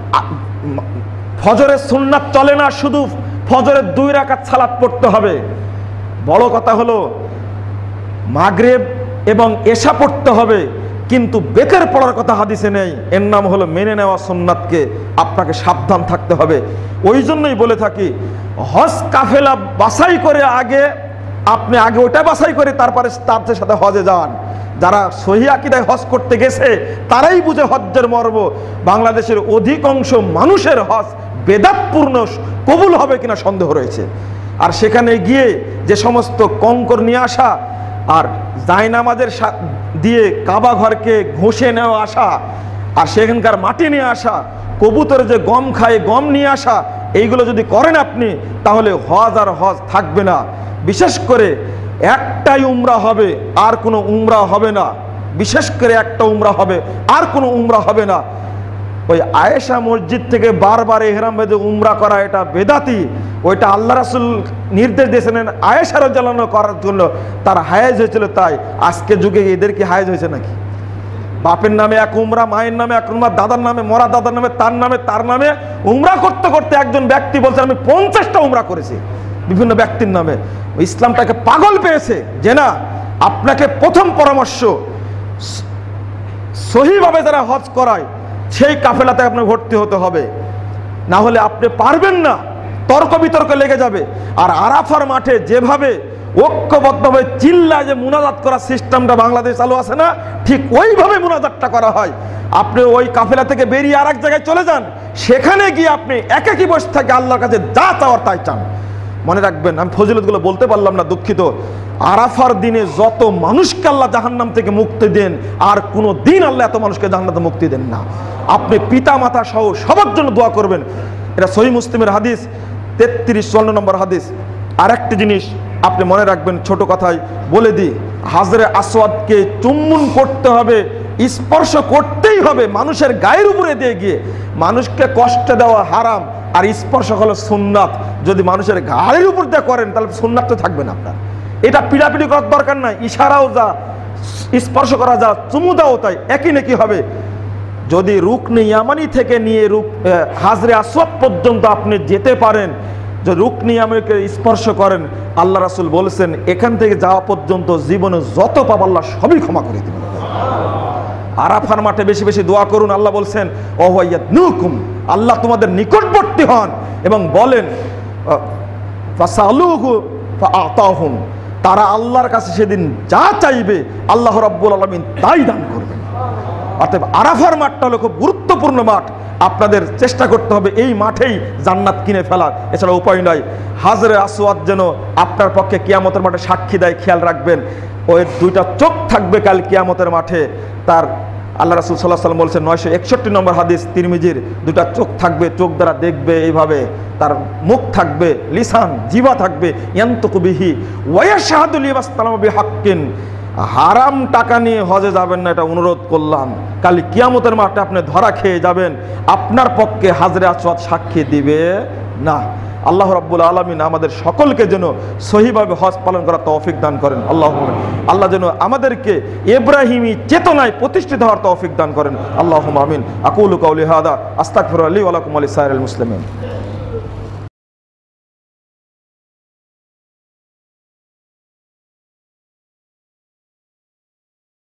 ফজরের সুন্নাত চলে না, শুধু ফজরের 2 রাকাত সালাত পড়তে হবে। বড় কথা হলো মাগরিব এবং এশা পড়তে হবে, কিন্তু বেতের পড়ার কথা হাদিসে নেই। এর নাম হলো মেনে নেওয়া সুন্নাতকে আপনাকে সাবধান থাকতে হবে। ওই জন্যই বলে থাকি, হজ কাফেলা বাছাই করে আপনি আগে ওটা বাছাই করে তারপরে তার সাথে হজে যান। যারা সহিহ আকীদায় হজ করতে গেছে তারাই বুঝে হজ্জের মর্ম। বাংলাদেশের অধিকাংশ মানুষের হজ বেদাতপূর্ণ, কবুল হবে কিনা সন্দেহ রয়েছে। আর সেখানে গিয়ে যে সমস্ত কঙ্কর নিয়ে আসা আর জায়নামাজের দিয়ে কাবা ঘরকে ঘষে নেওয়া আসা, আর সেখানকার মাটি নিয়ে আসা, কবুতর যে গম খায় গম নিয়ে আসা, এইগুলো যদি করেন আপনি, তাহলে হজ আর হজ থাকবে না। বিশেষ করে একটাই উমরা হবে, আর কোনো উমরা হবে না। বিশেষ করে একটা উমরা হবে, আর কোনো উমরা হবে না। ওই আয়েশা মসজিদ থেকে বারবার ইহরাম বেঁধে উমরা করা, এটা বেদাতি। ওইটা আল্লাহ রাসূল নির্দেশ দিয়েছিলেন আয়েশা রাদিয়াল্লাহু আনহা করার জন্য, তার হায়েজ হয়েছিল। তাই আজকে যুগে এদের কি হায়েজ হয়েছে নাকি? বাপের নামে এক উমরা, মায়ের নামে এক উমরা, দাদার নামে, মরা দাদার নামে, তার নামে উমরা করতে করতে একজন ব্যক্তি বলছে আমি 50টা উমরা করেছি বিভিন্ন ব্যক্তির নামে। ইসলামটাকে পাগল পেয়েছে যে না, আপনাকে প্রথম পরামর্শ সহিভাবে যারা হজ করায় সেই কাফেলাতে আপনার ভর্তি হতে হবে, না হলে আপনি পারবেন না, তর্ক বিতর্ক লেগে যাবে। আর আরাফার মাঠে যেভাবে ঐক্যবদ্ধভাবে চিল্লায় যে মুনাজাত করার সিস্টেমটা বাংলাদেশ চালু আছে না, ঠিক ওইভাবে মুনাজাতটা করা হয়। আপনি ওই কাফেলা থেকে বেরিয়ে আর এক জায়গায় চলে যান, সেখানে গিয়ে আপনি একাকী বসে থেকে আল্লাহর কাছে যা চাওয়ার তাই চান। মনে রাখবেন, আমি ফজিলতগুলো বলতে পারলাম না, দুঃখিত। আরাফার দিনে যত মানুষকে আল্লাহ জাহান্নাম থেকে মুক্তি দেন, আর কোনো দিন আল্লাহ এত মানুষকে জাহান্নাম থেকে মুক্তি দেন না। আপনি পিতা মাতা সহ সবার জন্য দোয়া করবেন। এটা সহিহ মুসলিমের হাদিস 33-54 নম্বর হাদিস। আর একটা জিনিস আপনি মনে রাখবেন, ছোট কথায় বলে দিই, হাজরে আসওয়াদকে চুম্বন করতে হবে, স্পর্শ করতেই হবে। মানুষের গায়ের উপরে দিয়ে গিয়ে মানুষকে কষ্ট দেওয়া হারাম, আর স্পর্শ হলো সুন্নাত। যদি মানুষের গায়ের উপর দিয়ে করেন তাহলে সুন্নাত তো থাকবে না আপনার। এটা পিড়াপিড়ি করার দরকার নাই, ইশারাও যা, স্পর্শ করা যা, চুমু দাও তাই, একই নাকি হবে। যদি রুকনে ইয়ামানি থেকে নিয়ে হাজরে আসওয়াদ পর্যন্ত আপনি যেতে পারেন, যে রুকনে ইয়ামানিকে স্পর্শ করেন, আল্লাহ রাসূল বলেছেন এখান থেকে যাওয়া পর্যন্ত জীবনে যত পাপ আল্লাহ সবই ক্ষমা করে দিবেন। আরাফার মাঠে বেশি বেশি দোয়া করুন। আল্লাহ বলছেন ওয়াইয়াদনুকুম, আল্লাহ তোমাদের নিকটবর্তী হন এবং বলেন ফাসালুহু ফাআতাহুম, তারা আল্লাহর কাছে সেদিন যা চাইবে আল্লাহ রাব্বুল আলামিন তাই দান করবেন। অতএব আরাফার মাঠটা হলো খুব গুরুত্বপূর্ণ মাঠ। আপনাদের চেষ্টা করতে হবে এই মাঠেই জান্নাত কিনে ফেলার, এছাড়া উপায় নাই। হাজরে আসওয়াদ যেন আপনার পক্ষে কিয়ামতের মাঠে সাক্ষী দেয়, খেয়াল রাখবেন। ওই দুইটা চোখ থাকবে কাল কিয়ামতের মাঠে। তার আল্লাহ রাসূল সাল্লাল্লাহু আলাইহি ওয়াসাল্লাম বলছেন 961 নম্বর হাদিস তিরমিজির, দুটা চোখ থাকবে, চোখ দ্বারা দেখবে এইভাবে, তার মুখ থাকবে, লিসান জিহ্বা থাকবে, ইয়ানতুকু বিহি ওয়া ইয়াশহাদু লিমাসতালামা বিহাক্কিন। হারাম টাকা নিয়ে হজে যাবেন না, এটা অনুরোধ করলাম। কাল কিয়ামতের মাঠে আপনি ধরা খেয়ে যাবেন, আপনার পক্ষে হাজরে আসওয়াদ সাক্ষী দিবে না। আল্লাহ রাব্বুল আলামিন আমাদের সকলকে যেন সহিভাবে হজ পালন করার তৌফিক দান করেন। আল্লাহুম্মা আল্লাহ যেন আমাদেরকে ইব্রাহিমী চেতনায় প্রতিষ্ঠিত হওয়ার তৌফিক দান করেন। আল্লাহুম্মা আমিন। আকুলু কাউলি হাদা আস্তাগফিরুল্লাহ লি ওয়া লাকুম ওয়া লিসাইরিল মুসলিমিন।